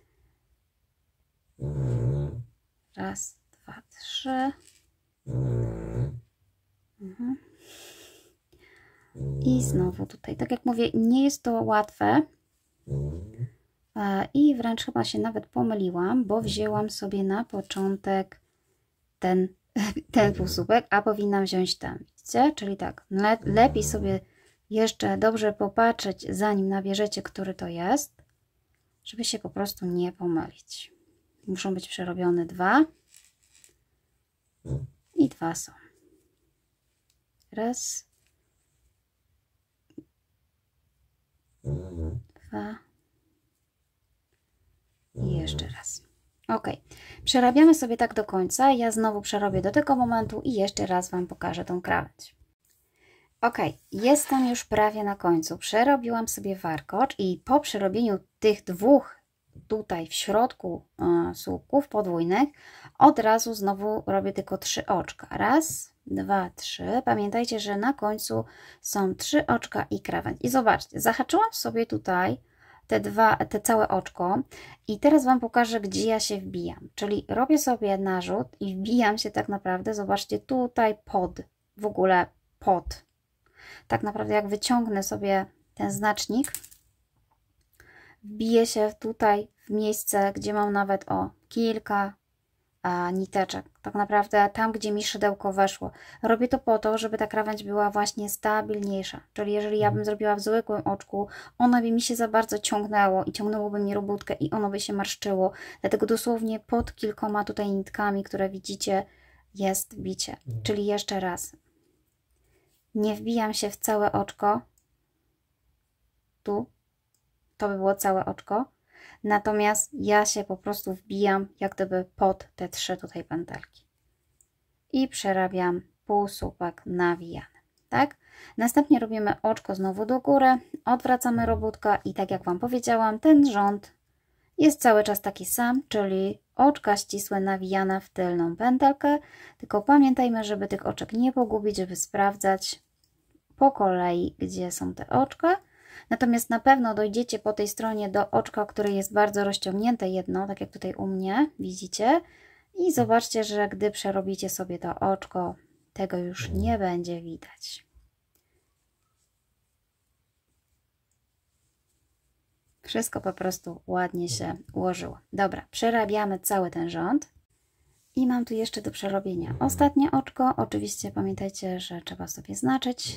S1: Raz, dwa, trzy. Mhm. I znowu tutaj, tak jak mówię, nie jest to łatwe, i wręcz chyba się nawet pomyliłam, bo wzięłam sobie na początek ten, ten półsłupek, a powinnam wziąć ten, widzicie? Czyli tak, le lepiej sobie jeszcze dobrze popatrzeć, zanim nabierzecie, który to jest, żeby się po prostu nie pomylić. Muszą być przerobione dwa i dwa są. Raz, dwa i jeszcze raz. Ok, przerabiamy sobie tak do końca. Ja znowu przerobię do tego momentu i jeszcze raz Wam pokażę tą krawędź. Ok, jestem już prawie na końcu. Przerobiłam sobie warkocz i po przerobieniu tych dwóch tutaj w środku e, słupków podwójnych od razu znowu robię tylko trzy oczka. Raz, dwa, trzy. Pamiętajcie, że na końcu są trzy oczka i krawędź. I zobaczcie, zahaczyłam sobie tutaj te dwa, te całe oczko i teraz Wam pokażę, gdzie ja się wbijam. Czyli robię sobie narzut i wbijam się tak naprawdę, zobaczcie, tutaj pod, w ogóle pod. Tak naprawdę jak wyciągnę sobie ten znacznik, wbiję się tutaj w miejsce, gdzie mam nawet o kilka a, niteczek. Tak naprawdę tam, gdzie mi szydełko weszło. Robię to po to, żeby ta krawędź była właśnie stabilniejsza. Czyli jeżeli ja bym zrobiła w zwykłym oczku, ono by mi się za bardzo ciągnęło i ciągnęłoby mi robótkę i ono by się marszczyło. Dlatego dosłownie pod kilkoma tutaj nitkami, które widzicie, jest wbicie. Czyli jeszcze raz. Nie wbijam się w całe oczko. Tu. To by było całe oczko. Natomiast ja się po prostu wbijam jak gdyby pod te trzy tutaj pętelki. I przerabiam półsłupek nawijany. Tak? Następnie robimy oczko znowu do góry. Odwracamy robótkę i tak jak Wam powiedziałam, ten rząd jest cały czas taki sam, czyli oczka ścisłe nawijane w tylną pętelkę. Tylko pamiętajmy, żeby tych oczek nie pogubić, żeby sprawdzać po kolei, gdzie są te oczka. Natomiast na pewno dojdziecie po tej stronie do oczka, które jest bardzo rozciągnięte jedno, tak jak tutaj u mnie, widzicie? I zobaczcie, że gdy przerobicie sobie to oczko, tego już nie będzie widać. Wszystko po prostu ładnie się ułożyło. Dobra, przerabiamy cały ten rząd. I mam tu jeszcze do przerobienia ostatnie oczko. Oczywiście pamiętajcie, że trzeba sobie znaczyć,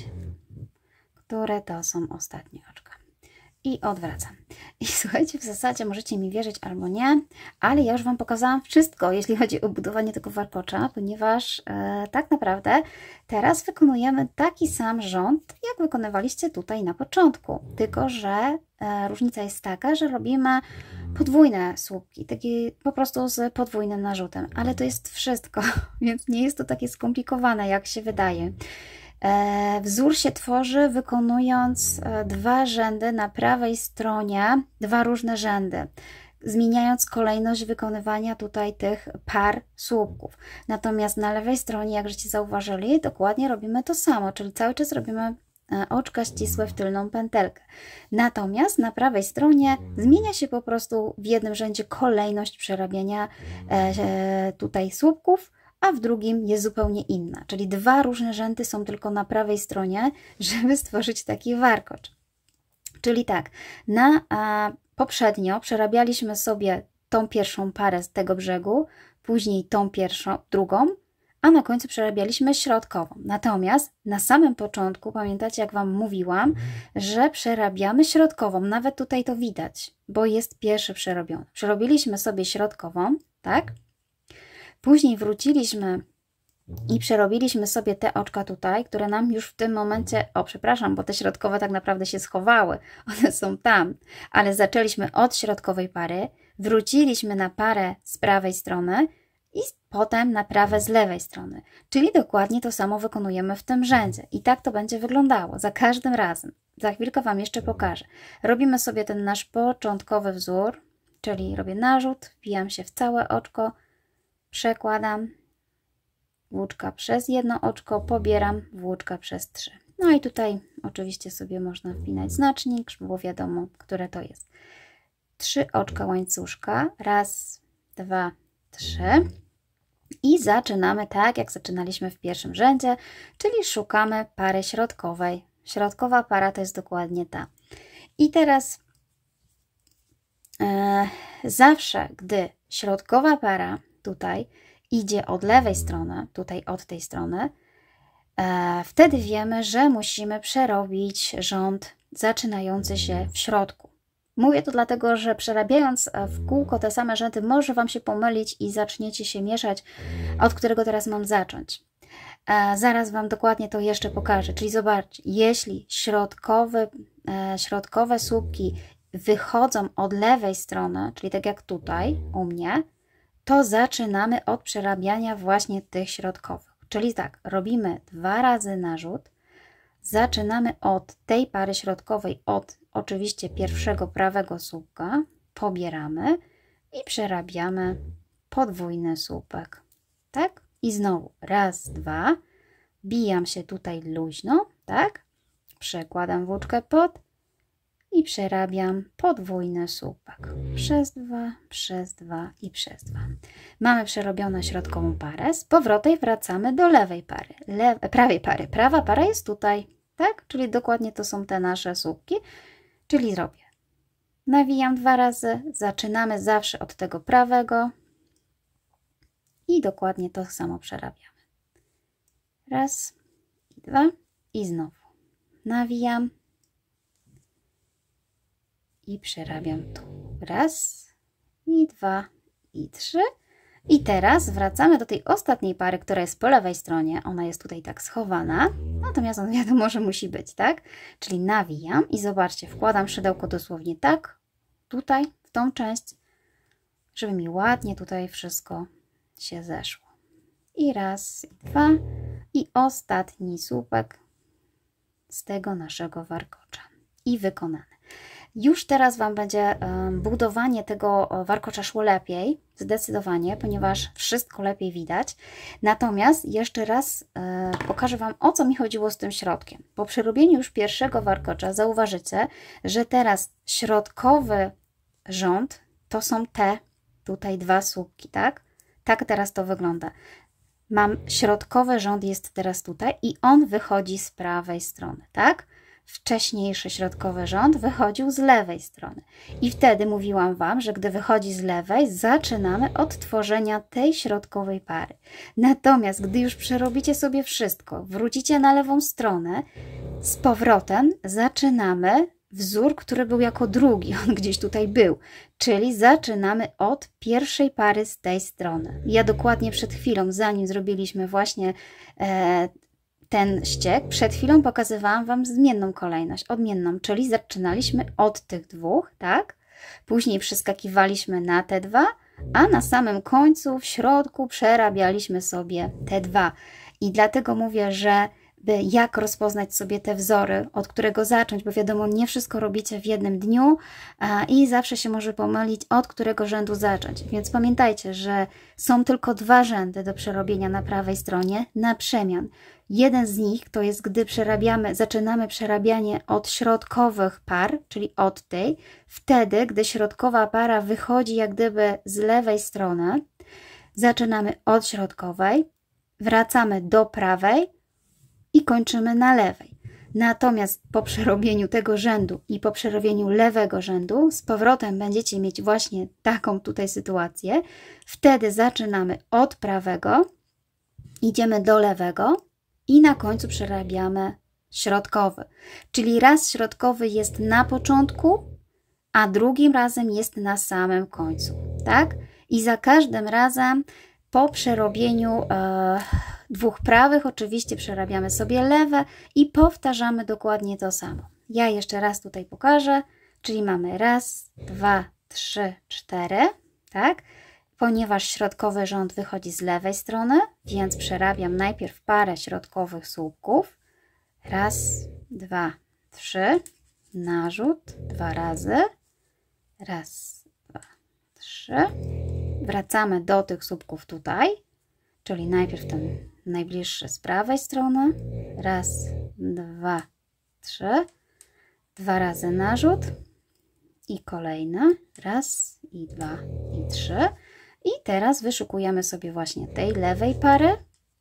S1: które to są ostatnie oczka. I odwracam. I słuchajcie, w zasadzie możecie mi wierzyć albo nie, ale ja już Wam pokazałam wszystko, jeśli chodzi o budowanie tego warkocza, ponieważ e, tak naprawdę teraz wykonujemy taki sam rząd, jak wykonywaliście tutaj na początku. Tylko że e, różnica jest taka, że robimy podwójne słupki, takie po prostu z podwójnym narzutem. Ale to jest wszystko, więc nie jest to takie skomplikowane, jak się wydaje. Wzór się tworzy wykonując dwa rzędy na prawej stronie, dwa różne rzędy, zmieniając kolejność wykonywania tutaj tych par słupków. Natomiast na lewej stronie, jak żeście zauważyli, dokładnie robimy to samo, czyli cały czas robimy oczka ścisłe w tylną pętelkę. Natomiast na prawej stronie zmienia się po prostu w jednym rzędzie kolejność przerabiania tutaj słupków, a w drugim jest zupełnie inna. Czyli dwa różne rzędy są tylko na prawej stronie, żeby stworzyć taki warkocz. Czyli tak, na a, poprzednio przerabialiśmy sobie tą pierwszą parę z tego brzegu, później tą pierwszą, drugą, a na końcu przerabialiśmy środkową. Natomiast na samym początku, pamiętacie jak Wam mówiłam, że przerabiamy środkową. Nawet tutaj to widać, bo jest pierwszy przerobiony. Przerobiliśmy sobie środkową, tak? Później wróciliśmy i przerobiliśmy sobie te oczka tutaj, które nam już w tym momencie, o przepraszam, bo te środkowe tak naprawdę się schowały, one są tam, ale zaczęliśmy od środkowej pary, wróciliśmy na parę z prawej strony i potem na prawę z lewej strony, czyli dokładnie to samo wykonujemy w tym rzędzie i tak to będzie wyglądało za każdym razem. Za chwilkę Wam jeszcze pokażę. Robimy sobie ten nasz początkowy wzór, czyli robię narzut, wbijam się w całe oczko, przekładam włóczka przez jedno oczko, pobieram włóczka przez trzy. No i tutaj oczywiście sobie można wpinać znacznik, żeby było wiadomo, które to jest. Trzy oczka łańcuszka, raz, dwa, trzy i zaczynamy tak, jak zaczynaliśmy w pierwszym rzędzie, czyli szukamy pary środkowej. Środkowa para to jest dokładnie ta. I teraz e, zawsze, gdy środkowa para tutaj idzie od lewej strony, tutaj od tej strony, e, wtedy wiemy, że musimy przerobić rząd zaczynający się w środku. Mówię to dlatego, że przerabiając w kółko te same rzędy może Wam się pomylić i zaczniecie się mieszać, od którego teraz mam zacząć. E, zaraz Wam dokładnie to jeszcze pokażę. Czyli zobaczcie, jeśli środkowy, e, środkowe słupki wychodzą od lewej strony, czyli tak jak tutaj u mnie, to zaczynamy od przerabiania właśnie tych środkowych. Czyli tak, robimy dwa razy narzut, zaczynamy od tej pary środkowej, od oczywiście pierwszego prawego słupka, pobieramy i przerabiamy podwójny słupek. Tak? I znowu raz, dwa, bijam się tutaj luźno, tak? Przekładam włóczkę pod i przerabiam podwójny słupek. Przez dwa, przez dwa i przez dwa. Mamy przerobioną środkową parę. Z powrotem wracamy do lewej pary, Le prawej pary. Prawa para jest tutaj, tak? Czyli dokładnie to są te nasze słupki. Czyli zrobię. Nawijam dwa razy. Zaczynamy zawsze od tego prawego. I dokładnie to samo przerabiamy. Raz, i dwa i znowu. Nawijam. I przerabiam tu. Raz, i dwa, i trzy. I teraz wracamy do tej ostatniej pary, która jest po lewej stronie. Ona jest tutaj tak schowana. Natomiast on wiadomo, że musi być, tak? Czyli nawijam i zobaczcie, wkładam szydełko dosłownie tak, tutaj, w tą część, żeby mi ładnie tutaj wszystko się zeszło. I raz, i dwa. I ostatni słupek z tego naszego warkocza. I wykonane. Już teraz Wam będzie budowanie tego warkocza szło lepiej, zdecydowanie, ponieważ wszystko lepiej widać. Natomiast jeszcze raz pokażę Wam, o co mi chodziło z tym środkiem. Po przerobieniu już pierwszego warkocza zauważycie, że teraz środkowy rząd to są te tutaj dwa słupki, tak? Tak teraz to wygląda. Mam środkowy rząd jest teraz tutaj i on wychodzi z prawej strony, tak? Wcześniejszy środkowy rząd wychodził z lewej strony. I wtedy mówiłam Wam, że gdy wychodzi z lewej, zaczynamy od tworzenia tej środkowej pary. Natomiast gdy już przerobicie sobie wszystko, wrócicie na lewą stronę, z powrotem zaczynamy wzór, który był jako drugi, on gdzieś tutaj był. Czyli zaczynamy od pierwszej pary z tej strony. Ja dokładnie przed chwilą, zanim zrobiliśmy właśnie e, ten ściek, przed chwilą pokazywałam Wam zmienną kolejność, odmienną, czyli zaczynaliśmy od tych dwóch, tak? Później przeskakiwaliśmy na te dwa, a na samym końcu, w środku przerabialiśmy sobie te dwa. I dlatego mówię, że by jak rozpoznać sobie te wzory, od którego zacząć, bo wiadomo, nie wszystko robicie w jednym dniu a, i zawsze się może pomylić, od którego rzędu zacząć. Więc pamiętajcie, że są tylko dwa rzędy do przerobienia na prawej stronie na przemian. Jeden z nich to jest, gdy przerabiamy, zaczynamy przerabianie od środkowych par, czyli od tej, wtedy, gdy środkowa para wychodzi jak gdyby z lewej strony, zaczynamy od środkowej, wracamy do prawej i kończymy na lewej. Natomiast po przerobieniu tego rzędu i po przerobieniu lewego rzędu z powrotem będziecie mieć właśnie taką tutaj sytuację. Wtedy zaczynamy od prawego, idziemy do lewego i na końcu przerabiamy środkowy. Czyli raz środkowy jest na początku, a drugim razem jest na samym końcu. Tak? I za każdym razem po przerobieniu e, dwóch prawych oczywiście przerabiamy sobie lewe i powtarzamy dokładnie to samo. Ja jeszcze raz tutaj pokażę, czyli mamy raz, dwa, trzy, cztery, tak? Ponieważ środkowy rząd wychodzi z lewej strony, więc przerabiam najpierw parę środkowych słupków. Raz, dwa, trzy, narzut, dwa razy, raz, dwa, trzy. Wracamy do tych słupków tutaj, czyli najpierw ten najbliższy z prawej strony. Raz, dwa, trzy. Dwa razy narzut i kolejny. Raz, i dwa, i trzy. I teraz wyszukujemy sobie właśnie tej lewej pary.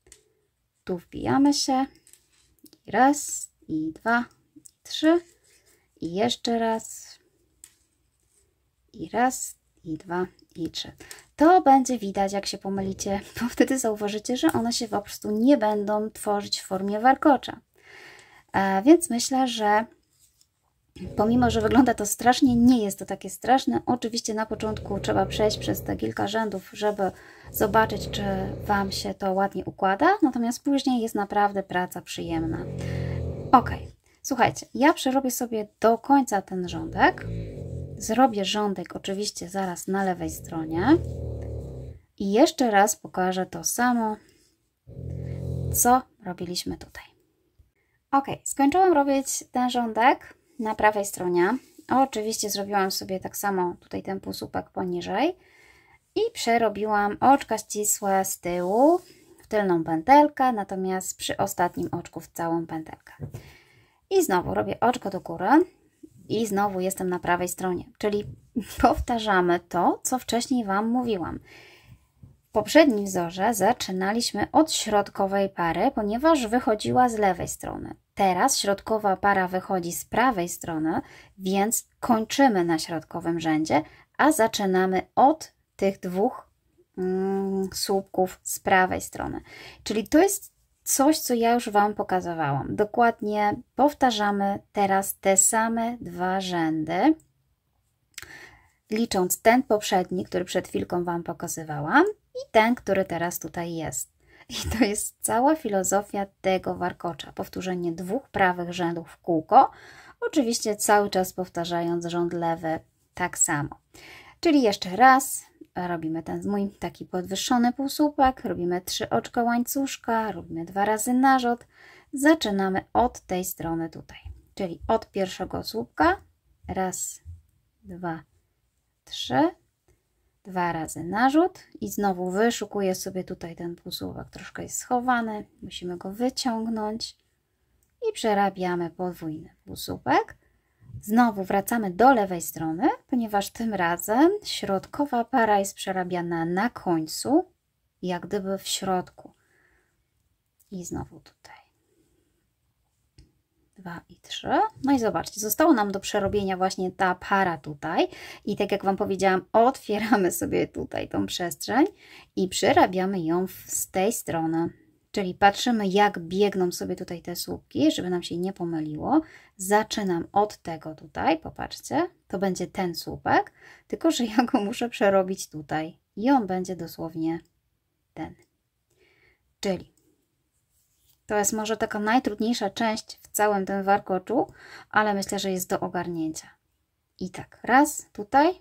S1: Tu wbijamy się. I raz, i dwa, i trzy. I jeszcze raz. i raz, i dwa, i trzy. To będzie widać, jak się pomylicie, bo wtedy zauważycie, że one się po prostu nie będą tworzyć w formie warkocza. A więc myślę, że pomimo, że wygląda to strasznie, nie jest to takie straszne. Oczywiście na początku trzeba przejść przez te kilka rzędów, żeby zobaczyć, czy Wam się to ładnie układa, natomiast później jest naprawdę praca przyjemna. Ok, słuchajcie, ja przerobię sobie do końca ten rządek. Zrobię rządek oczywiście zaraz na lewej stronie i jeszcze raz pokażę to samo, co robiliśmy tutaj. Ok, skończyłam robić ten rządek na prawej stronie. Oczywiście zrobiłam sobie tak samo tutaj ten półsłupek poniżej i przerobiłam oczka ścisłe z tyłu w tylną pętelkę, natomiast przy ostatnim oczku w całą pętelkę. I znowu robię oczko do góry i znowu jestem na prawej stronie, czyli powtarzamy to, co wcześniej Wam mówiłam. W poprzednim wzorze zaczynaliśmy od środkowej pary, ponieważ wychodziła z lewej strony. Teraz środkowa para wychodzi z prawej strony, więc kończymy na środkowym rzędzie, a zaczynamy od tych dwóch mm, słupków z prawej strony. Czyli to jest coś, co ja już Wam pokazywałam. Dokładnie powtarzamy teraz te same dwa rzędy, licząc ten poprzedni, który przed chwilką Wam pokazywałam i ten, który teraz tutaj jest. I to jest cała filozofia tego warkocza. Powtórzenie dwóch prawych rzędów w kółko, oczywiście cały czas powtarzając rząd lewy tak samo. Czyli jeszcze raz robimy ten mój taki podwyższony półsłupek, robimy trzy oczka łańcuszka, robimy dwa razy narzut. Zaczynamy od tej strony tutaj, czyli od pierwszego słupka. Raz, dwa, trzy. Dwa razy narzut i znowu wyszukuję sobie tutaj ten półsłupek, troszkę jest schowany, musimy go wyciągnąć i przerabiamy podwójny półsłupek. Znowu wracamy do lewej strony, ponieważ tym razem środkowa para jest przerabiana na końcu, jak gdyby w środku. I znowu tutaj. Dwa i trzy. No i zobaczcie, zostało nam do przerobienia właśnie ta para tutaj i tak jak Wam powiedziałam, otwieramy sobie tutaj tą przestrzeń i przerabiamy ją z tej strony. Czyli patrzymy, jak biegną sobie tutaj te słupki, żeby nam się nie pomyliło. Zaczynam od tego tutaj, popatrzcie, to będzie ten słupek, tylko że ja go muszę przerobić tutaj i on będzie dosłownie ten. Czyli to jest może taka najtrudniejsza część w całym tym warkoczu, ale myślę, że jest do ogarnięcia. I tak, raz tutaj,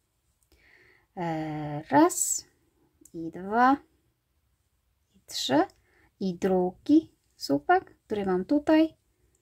S1: raz i dwa i trzy i drugi słupek, który mam tutaj.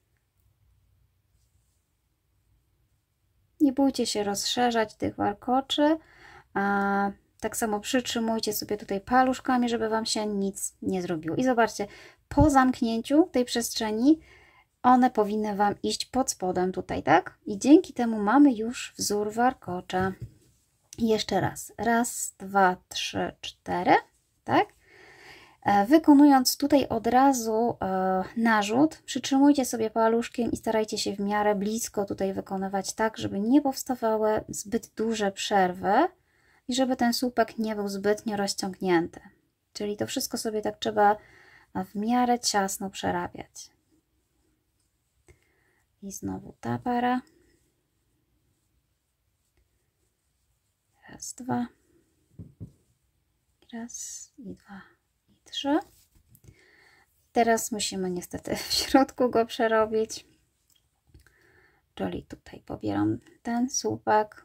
S1: Nie bójcie się rozszerzać tych warkoczy, a tak samo przytrzymujcie sobie tutaj paluszkami, żeby Wam się nic nie zrobiło. I zobaczcie, po zamknięciu tej przestrzeni one powinny Wam iść pod spodem tutaj, tak? I dzięki temu mamy już wzór warkocza. I jeszcze raz. Raz, dwa, trzy, cztery, tak? Wykonując tutaj od razu e, narzut, przytrzymujcie sobie paluszkiem i starajcie się w miarę blisko tutaj wykonywać tak, żeby nie powstawały zbyt duże przerwy i żeby ten słupek nie był zbytnio rozciągnięty. Czyli to wszystko sobie tak trzeba w miarę ciasno przerabiać. I znowu ta para. Raz, dwa. Raz i dwa i trzy. Teraz musimy niestety w środku go przerobić. Czyli tutaj pobieram ten słupek.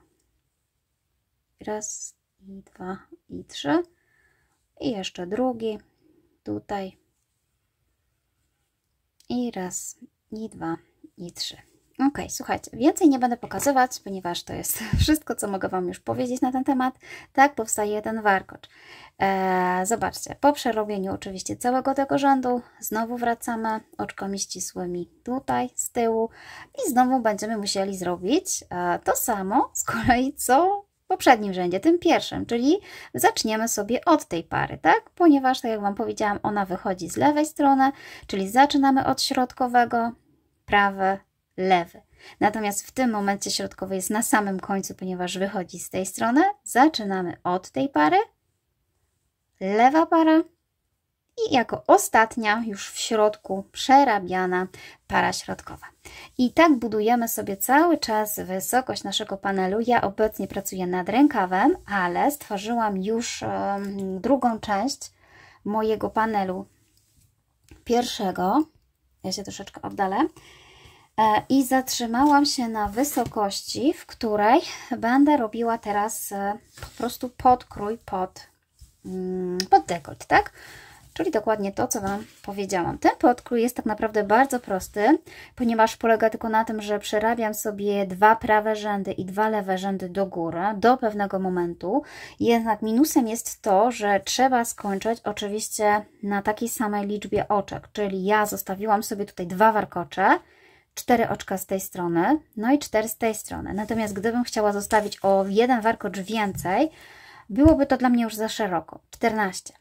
S1: Raz i dwa i trzy. I jeszcze drugi. Tutaj. I raz, i dwa, i trzy. Ok, słuchajcie, więcej nie będę pokazywać, ponieważ to jest wszystko, co mogę Wam już powiedzieć na ten temat. Tak powstaje ten warkocz. Eee, zobaczcie, po przerobieniu oczywiście całego tego rzędu, znowu wracamy oczkami ścisłymi tutaj z tyłu i znowu będziemy musieli zrobić e, to samo z kolei, co w poprzednim rzędzie, tym pierwszym, czyli zaczniemy sobie od tej pary, tak? Ponieważ, tak jak Wam powiedziałam, ona wychodzi z lewej strony, czyli zaczynamy od środkowego, prawy, lewy. Natomiast w tym momencie środkowy jest na samym końcu, ponieważ wychodzi z tej strony. Zaczynamy od tej pary, lewa para i jako ostatnia już w środku przerabiana para środkowa. I tak budujemy sobie cały czas wysokość naszego panelu. Ja obecnie pracuję nad rękawem, ale stworzyłam już um, drugą część mojego panelu pierwszego. Ja się troszeczkę oddalę. E, I zatrzymałam się na wysokości, w której będę robiła teraz e, po prostu podkrój pod, mm, pod dekolt, tak? Czyli dokładnie to, co Wam powiedziałam. Ten podkrój jest tak naprawdę bardzo prosty, ponieważ polega tylko na tym, że przerabiam sobie dwa prawe rzędy i dwa lewe rzędy do góry do pewnego momentu. Jednak minusem jest to, że trzeba skończyć oczywiście na takiej samej liczbie oczek, czyli ja zostawiłam sobie tutaj dwa warkocze, cztery oczka z tej strony, no i cztery z tej strony. Natomiast gdybym chciała zostawić o jeden warkocz więcej, byłoby to dla mnie już za szeroko, czternaście.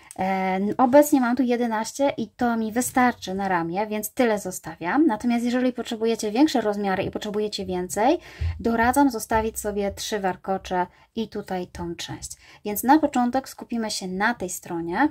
S1: Obecnie mam tu jedenaście i to mi wystarczy na ramię, więc tyle zostawiam. Natomiast jeżeli potrzebujecie większe rozmiary i potrzebujecie więcej, doradzam zostawić sobie trzy warkocze i tutaj tą część. Więc na początek skupimy się na tej stronie.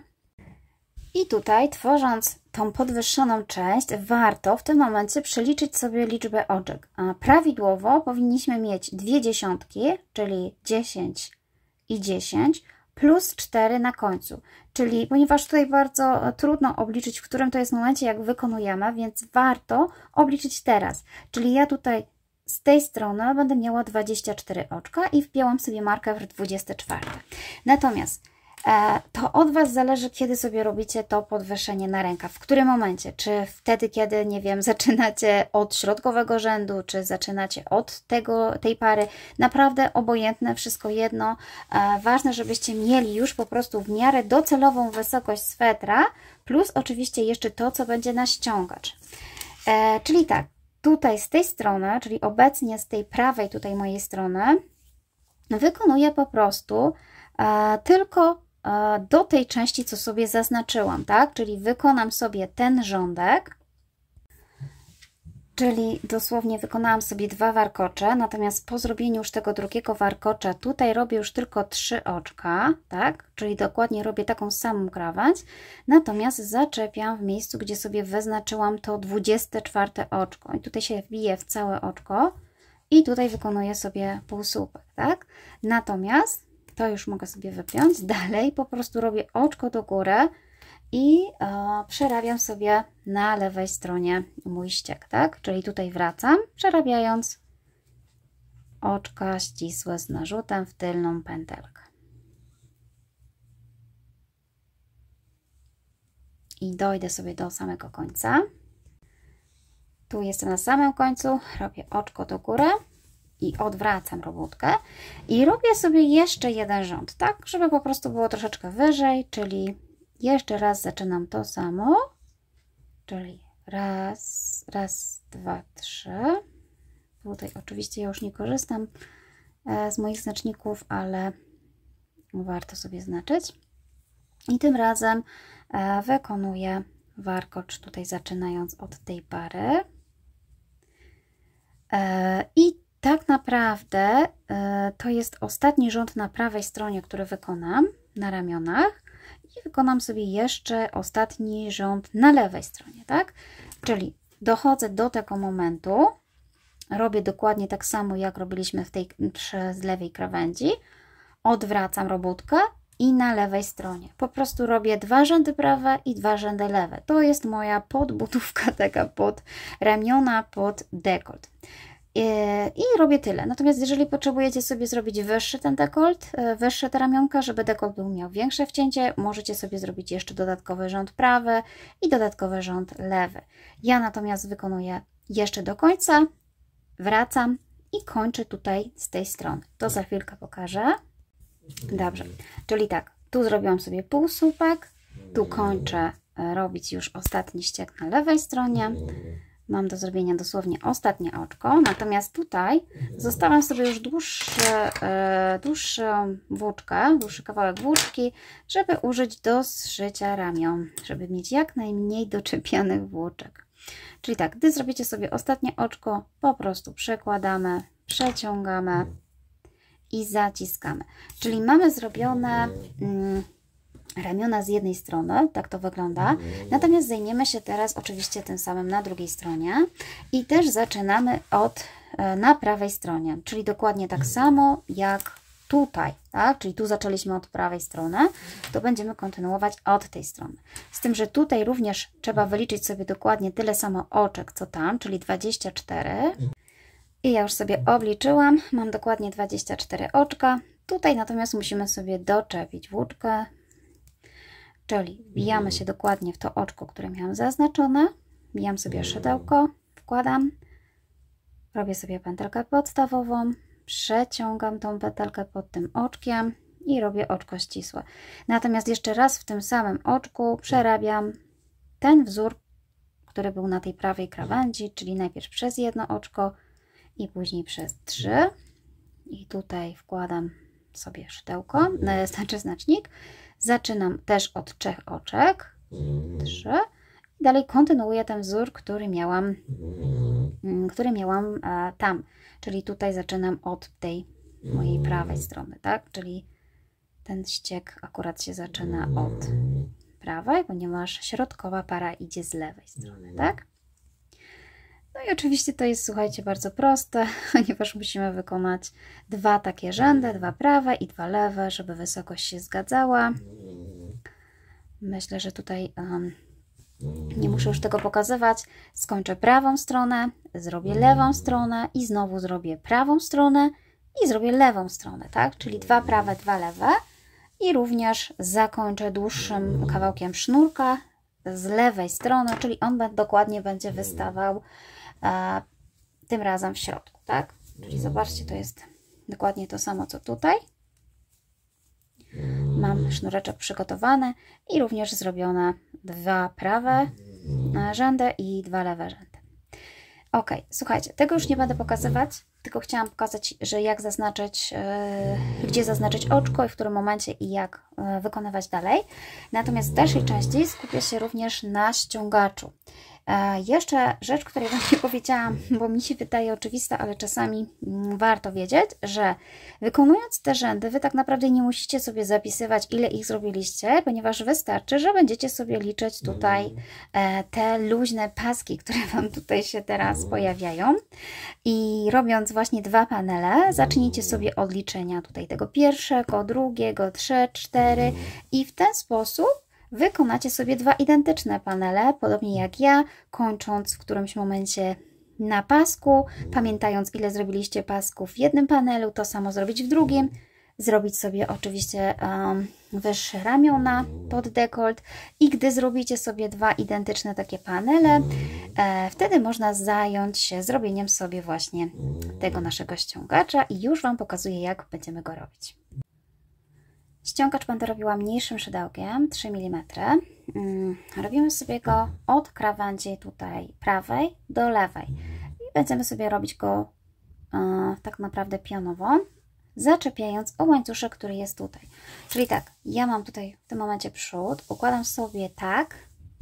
S1: I tutaj, tworząc tą podwyższoną część, warto w tym momencie przeliczyć sobie liczbę oczek. Prawidłowo powinniśmy mieć dwie dziesiątki, czyli dziesięć i dziesięć, plus cztery na końcu, czyli ponieważ tutaj bardzo trudno obliczyć, w którym to jest momencie, jak wykonujemy, więc warto obliczyć teraz. Czyli ja tutaj z tej strony będę miała dwadzieścia cztery oczka i wpięłam sobie marker dwudziesty czwarty. Natomiast e, to od Was zależy, kiedy sobie robicie to podwyższenie na rękaw, w którym momencie, czy wtedy, kiedy, nie wiem, zaczynacie od środkowego rzędu, czy zaczynacie od tego, tej pary, naprawdę obojętne, wszystko jedno, e, ważne, żebyście mieli już po prostu w miarę docelową wysokość swetra, plus oczywiście jeszcze to, co będzie na ściągacz. E, czyli tak, tutaj z tej strony, czyli obecnie z tej prawej tutaj mojej strony, wykonuję po prostu e, tylko do tej części, co sobie zaznaczyłam, tak? Czyli wykonam sobie ten rządek, czyli dosłownie wykonałam sobie dwa warkocze, natomiast po zrobieniu już tego drugiego warkocza tutaj robię już tylko trzy oczka, tak? Czyli dokładnie robię taką samą krawędź, natomiast zaczepiam w miejscu, gdzie sobie wyznaczyłam to dwudzieste czwarte oczko i tutaj się wbiję w całe oczko i tutaj wykonuję sobie półsłupek, tak? Natomiast to już mogę sobie wypiąć. Dalej po prostu robię oczko do góry i e, przerabiam sobie na lewej stronie mój ściek, tak? Czyli tutaj wracam, przerabiając oczka ścisłe z narzutem w tylną pętelkę. I dojdę sobie do samego końca. Tu jestem na samym końcu, robię oczko do góry i odwracam robótkę i robię sobie jeszcze jeden rząd, tak, żeby po prostu było troszeczkę wyżej, czyli jeszcze raz zaczynam to samo, czyli raz, raz, dwa, trzy. Tutaj oczywiście ja już nie korzystam z moich znaczników, ale warto sobie znaczyć. I tym razem wykonuję warkocz tutaj zaczynając od tej pary. I tak naprawdę to jest ostatni rząd na prawej stronie, który wykonam na ramionach i wykonam sobie jeszcze ostatni rząd na lewej stronie, tak? Czyli dochodzę do tego momentu, robię dokładnie tak samo, jak robiliśmy w tej z lewej krawędzi, odwracam robótkę i na lewej stronie. Po prostu robię dwa rzędy prawe i dwa rzędy lewe. To jest moja podbudówka taka pod ramiona, pod dekolt. I robię tyle. Natomiast jeżeli potrzebujecie sobie zrobić wyższy ten dekolt, wyższe te ramionka, żeby dekolt był miał większe wcięcie, możecie sobie zrobić jeszcze dodatkowy rząd prawy i dodatkowy rząd lewy. Ja natomiast wykonuję jeszcze do końca, wracam i kończę tutaj z tej strony. To za chwilkę pokażę. Dobrze, czyli tak, tu zrobiłam sobie półsłupek, tu kończę robić już ostatni ściek na lewej stronie. Mam do zrobienia dosłownie ostatnie oczko, natomiast tutaj zostawiam sobie już dłuższy, e, dłuższą włóczkę, dłuższy kawałek włóczki, żeby użyć do zszycia ramion, żeby mieć jak najmniej doczepianych włóczek. Czyli tak, gdy zrobicie sobie ostatnie oczko, po prostu przekładamy, przeciągamy i zaciskamy. Czyli mamy zrobione mm, ramiona z jednej strony, tak to wygląda. Natomiast zajmiemy się teraz oczywiście tym samym na drugiej stronie i też zaczynamy od na prawej stronie, czyli dokładnie tak samo jak tutaj, tak? Czyli tu zaczęliśmy od prawej strony, to będziemy kontynuować od tej strony. Z tym, że tutaj również trzeba wyliczyć sobie dokładnie tyle samo oczek, co tam, czyli dwadzieścia cztery. I ja już sobie obliczyłam, mam dokładnie dwadzieścia cztery oczka. Tutaj natomiast musimy sobie doczepić włóczkę, czyli wbijamy się dokładnie w to oczko, które miałam zaznaczone, wbijam sobie szydełko, wkładam, robię sobie pętelkę podstawową, przeciągam tą pętelkę pod tym oczkiem i robię oczko ścisłe. Natomiast jeszcze raz w tym samym oczku przerabiam ten wzór, który był na tej prawej krawędzi, czyli najpierw przez jedno oczko i później przez trzy. I tutaj wkładam sobie szydełko, znaczy znacznik. Zaczynam też od trzech oczek. Trzy. I dalej kontynuuję ten wzór, który miałam, który miałam e, tam. Czyli tutaj zaczynam od tej mojej prawej strony, tak? Czyli ten ściek akurat się zaczyna od prawej, ponieważ środkowa para idzie z lewej strony, tak? No i oczywiście to jest, słuchajcie, bardzo proste, ponieważ musimy wykonać dwa takie rzędy, dwa prawe i dwa lewe, żeby wysokość się zgadzała. Myślę, że tutaj um, nie muszę już tego pokazywać. Skończę prawą stronę, zrobię lewą stronę i znowu zrobię prawą stronę i zrobię lewą stronę, tak? Czyli dwa prawe, dwa lewe i również zakończę dłuższym kawałkiem sznurka z lewej strony, czyli on dokładnie będzie wystawał e, tym razem w środku, tak? Czyli zobaczcie, to jest dokładnie to samo, co tutaj. Mam sznureczek przygotowany i również zrobione dwa prawe rzędy i dwa lewe rzędy. Ok, słuchajcie, tego już nie będę pokazywać, tylko chciałam pokazać, że jak zaznaczyć, yy, gdzie zaznaczyć oczko i w którym momencie i jak yy, wykonywać dalej. Natomiast w dalszej części skupię się również na ściągaczu. E, jeszcze rzecz, której Wam nie powiedziałam, bo mi się wydaje oczywista, ale czasami mm, warto wiedzieć, że wykonując te rzędy, Wy tak naprawdę nie musicie sobie zapisywać, ile ich zrobiliście, ponieważ wystarczy, że będziecie sobie liczyć tutaj e, te luźne paski, które Wam tutaj się teraz pojawiają. I robiąc właśnie dwa panele, zacznijcie sobie od liczenia tutaj tego pierwszego, drugiego, trzy, cztery i w ten sposób wykonacie sobie dwa identyczne panele, podobnie jak ja, kończąc w którymś momencie na pasku, pamiętając, ile zrobiliście pasków w jednym panelu, to samo zrobić w drugim, zrobić sobie oczywiście um, wyższe ramiona pod dekolt i gdy zrobicie sobie dwa identyczne takie panele, e, wtedy można zająć się zrobieniem sobie właśnie tego naszego ściągacza i już Wam pokazuję, jak będziemy go robić. Ściągacz będę robiła mniejszym szydełkiem, trzy milimetry. Robimy sobie go od krawędzi tutaj prawej do lewej. I będziemy sobie robić go e, tak naprawdę pionowo, zaczepiając o łańcuszek, który jest tutaj. Czyli tak, ja mam tutaj w tym momencie przód, układam sobie tak,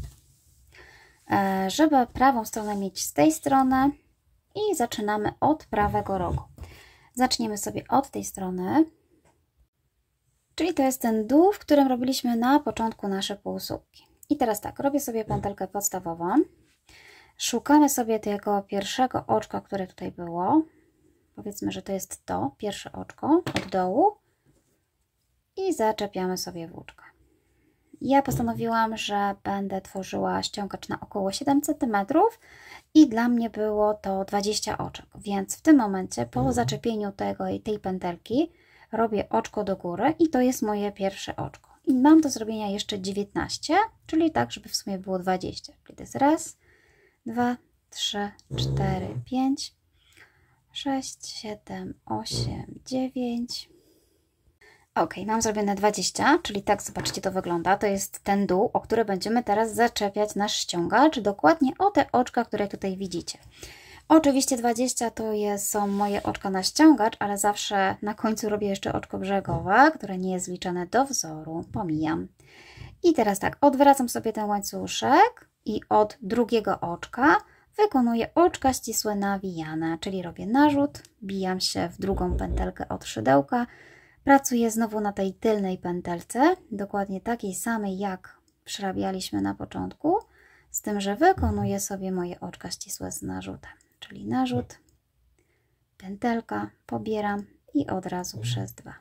S1: e, żeby prawą stronę mieć z tej strony i zaczynamy od prawego rogu. Zaczniemy sobie od tej strony. Czyli to jest ten dół, w którym robiliśmy na początku nasze półsłupki. I teraz tak, robię sobie pętelkę podstawową. Szukamy sobie tego pierwszego oczka, które tutaj było. Powiedzmy, że to jest to, pierwsze oczko od dołu. I zaczepiamy sobie włóczkę. Ja postanowiłam, że będę tworzyła ściągacz na około siedem centymetrów i dla mnie było to dwadzieścia oczek. Więc w tym momencie po zaczepieniu tego i tej pętelki robię oczko do góry i to jest moje pierwsze oczko. I mam do zrobienia jeszcze dziewiętnaście, czyli tak, żeby w sumie było dwadzieścia. Czyli to jest raz, dwa, trzy, cztery, pięć, sześć, siedem, osiem, dziewięć. Ok, mam zrobione dwadzieścia, czyli tak, zobaczcie, to wygląda. To jest ten dół, o który będziemy teraz zaczepiać nasz ściągacz, dokładnie o te oczka, które tutaj widzicie. Oczywiście dwadzieścia to jest, są moje oczka na ściągacz, ale zawsze na końcu robię jeszcze oczko brzegowe, które nie jest wliczone do wzoru. Pomijam. I teraz tak, odwracam sobie ten łańcuszek i od drugiego oczka wykonuję oczka ścisłe nawijane, czyli robię narzut, bijam się w drugą pętelkę od szydełka, pracuję znowu na tej tylnej pętelce, dokładnie takiej samej jak przerabialiśmy na początku, z tym, że wykonuję sobie moje oczka ścisłe z narzutem, czyli narzut, pętelka, pobieram i od razu przez dwa.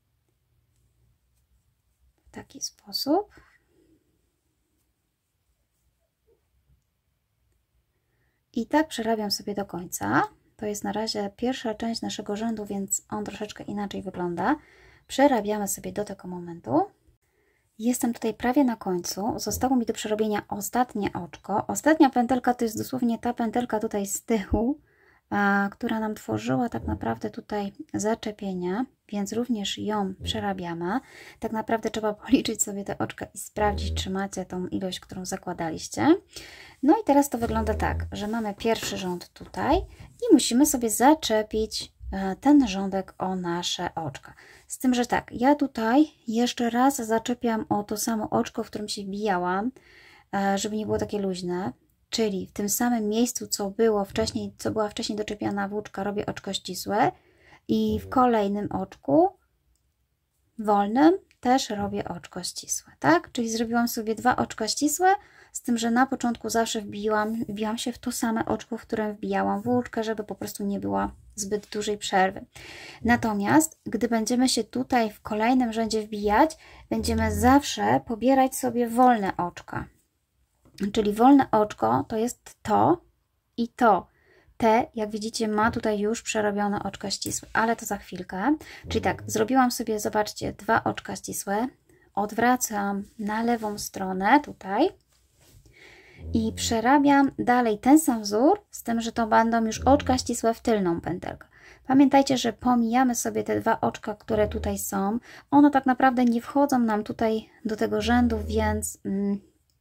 S1: W taki sposób. I tak przerabiam sobie do końca. To jest na razie pierwsza część naszego rzędu, więc on troszeczkę inaczej wygląda. Przerabiamy sobie do tego momentu. Jestem tutaj prawie na końcu. Zostało mi do przerobienia ostatnie oczko. Ostatnia pętelka to jest dosłownie ta pętelka tutaj z tyłu, a, która nam tworzyła tak naprawdę tutaj zaczepienie, więc również ją przerabiamy. Tak naprawdę trzeba policzyć sobie te oczka i sprawdzić, czy macie tą ilość, którą zakładaliście. No i teraz to wygląda tak, że mamy pierwszy rząd tutaj i musimy sobie zaczepić ten rządek o nasze oczka. Z tym, że tak, ja tutaj jeszcze raz zaczepiam o to samo oczko, w którym się wbijałam, żeby nie było takie luźne, czyli w tym samym miejscu, co było wcześniej, co była wcześniej doczepiana włóczka, robię oczko ścisłe i w kolejnym oczku wolnym też robię oczko ścisłe, tak? Czyli zrobiłam sobie dwa oczka ścisłe, z tym, że na początku zawsze wbiłam, wbiłam się w to same oczko, w którym wbijałam włóczkę, żeby po prostu nie było zbyt dużej przerwy. Natomiast, gdy będziemy się tutaj w kolejnym rzędzie wbijać, będziemy zawsze pobierać sobie wolne oczka. Czyli wolne oczko to jest to i to. Te, jak widzicie, ma tutaj już przerobione oczka ścisłe, ale to za chwilkę. Czyli tak, zrobiłam sobie, zobaczcie, dwa oczka ścisłe, odwracam na lewą stronę tutaj i przerabiam dalej ten sam wzór, z tym, że to będą już oczka ścisłe w tylną pętelkę. Pamiętajcie, że pomijamy sobie te dwa oczka, które tutaj są. One tak naprawdę nie wchodzą nam tutaj do tego rzędu, więc mm,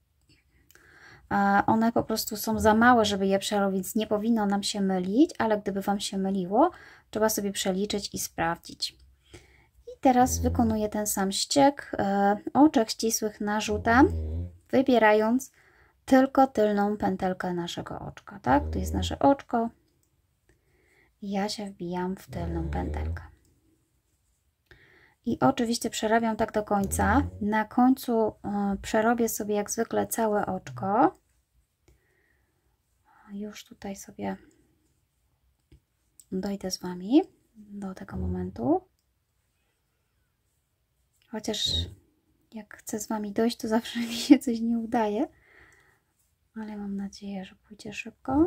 S1: one po prostu są za małe, żeby je przerobić, więc nie powinno nam się mylić, ale gdyby Wam się myliło, trzeba sobie przeliczyć i sprawdzić. I teraz wykonuję ten sam ściek e, oczek ścisłych narzutem, wybierając tylko tylną pętelkę naszego oczka, tak? Tu jest nasze oczko i ja się wbijam w tylną pętelkę. I oczywiście przerabiam tak do końca. Na końcu y, przerobię sobie jak zwykle całe oczko. Już tutaj sobie dojdę z Wami do tego momentu. Chociaż jak chcę z Wami dojść, to zawsze mi się coś nie udaje. Ale mam nadzieję, że pójdzie szybko.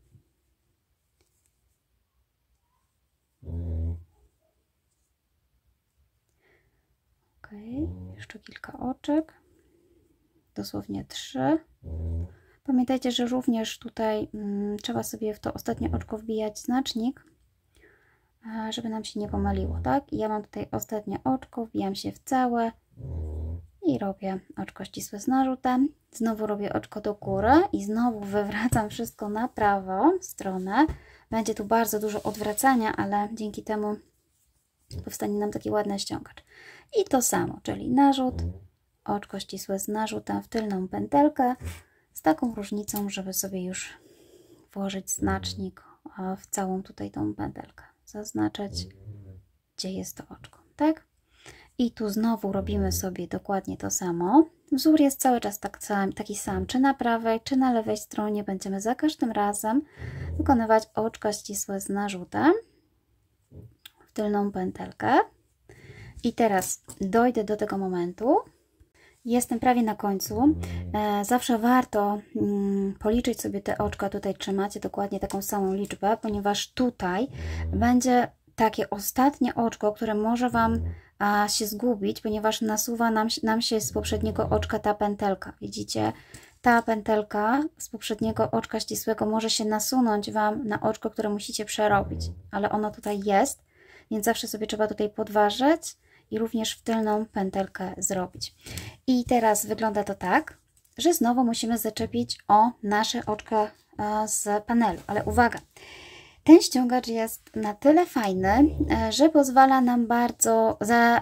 S1: Ok, jeszcze kilka oczek. Dosłownie trzy. Pamiętajcie, że również tutaj mm, trzeba sobie w to ostatnie oczko wbijać znacznik, żeby nam się nie pomyliło, tak? I ja mam tutaj ostatnie oczko, wbijam się w całe i robię oczko ścisłe z narzutem. Znowu robię oczko do góry i znowu wywracam wszystko na prawą stronę. Będzie tu bardzo dużo odwracania, ale dzięki temu powstanie nam taki ładny ściągacz. I to samo, czyli narzut, oczko ścisłe z narzutem w tylną pętelkę, z taką różnicą, żeby sobie już włożyć znacznik w całą tutaj tą pętelkę. Zaznaczyć, gdzie jest to oczko, tak? I tu znowu robimy sobie dokładnie to samo. Wzór jest cały czas tak, taki sam, czy na prawej, czy na lewej stronie. Będziemy za każdym razem wykonywać oczka ścisłe z narzutem w tylną pętelkę. I teraz dojdę do tego momentu. Jestem prawie na końcu. E, zawsze warto mm, policzyć sobie te oczka. Tutaj trzymacie dokładnie taką samą liczbę, ponieważ tutaj będzie takie ostatnie oczko, które może Wam a, się zgubić, ponieważ nasuwa nam, nam się z poprzedniego oczka ta pętelka. Widzicie? Ta pętelka z poprzedniego oczka ścisłego może się nasunąć Wam na oczko, które musicie przerobić, ale ono tutaj jest, więc zawsze sobie trzeba tutaj podważyć i również w tylną pętelkę zrobić. I teraz wygląda to tak, że znowu musimy zaczepić o nasze oczka z panelu, ale uwaga! Ten ściągacz jest na tyle fajny, że pozwala nam bardzo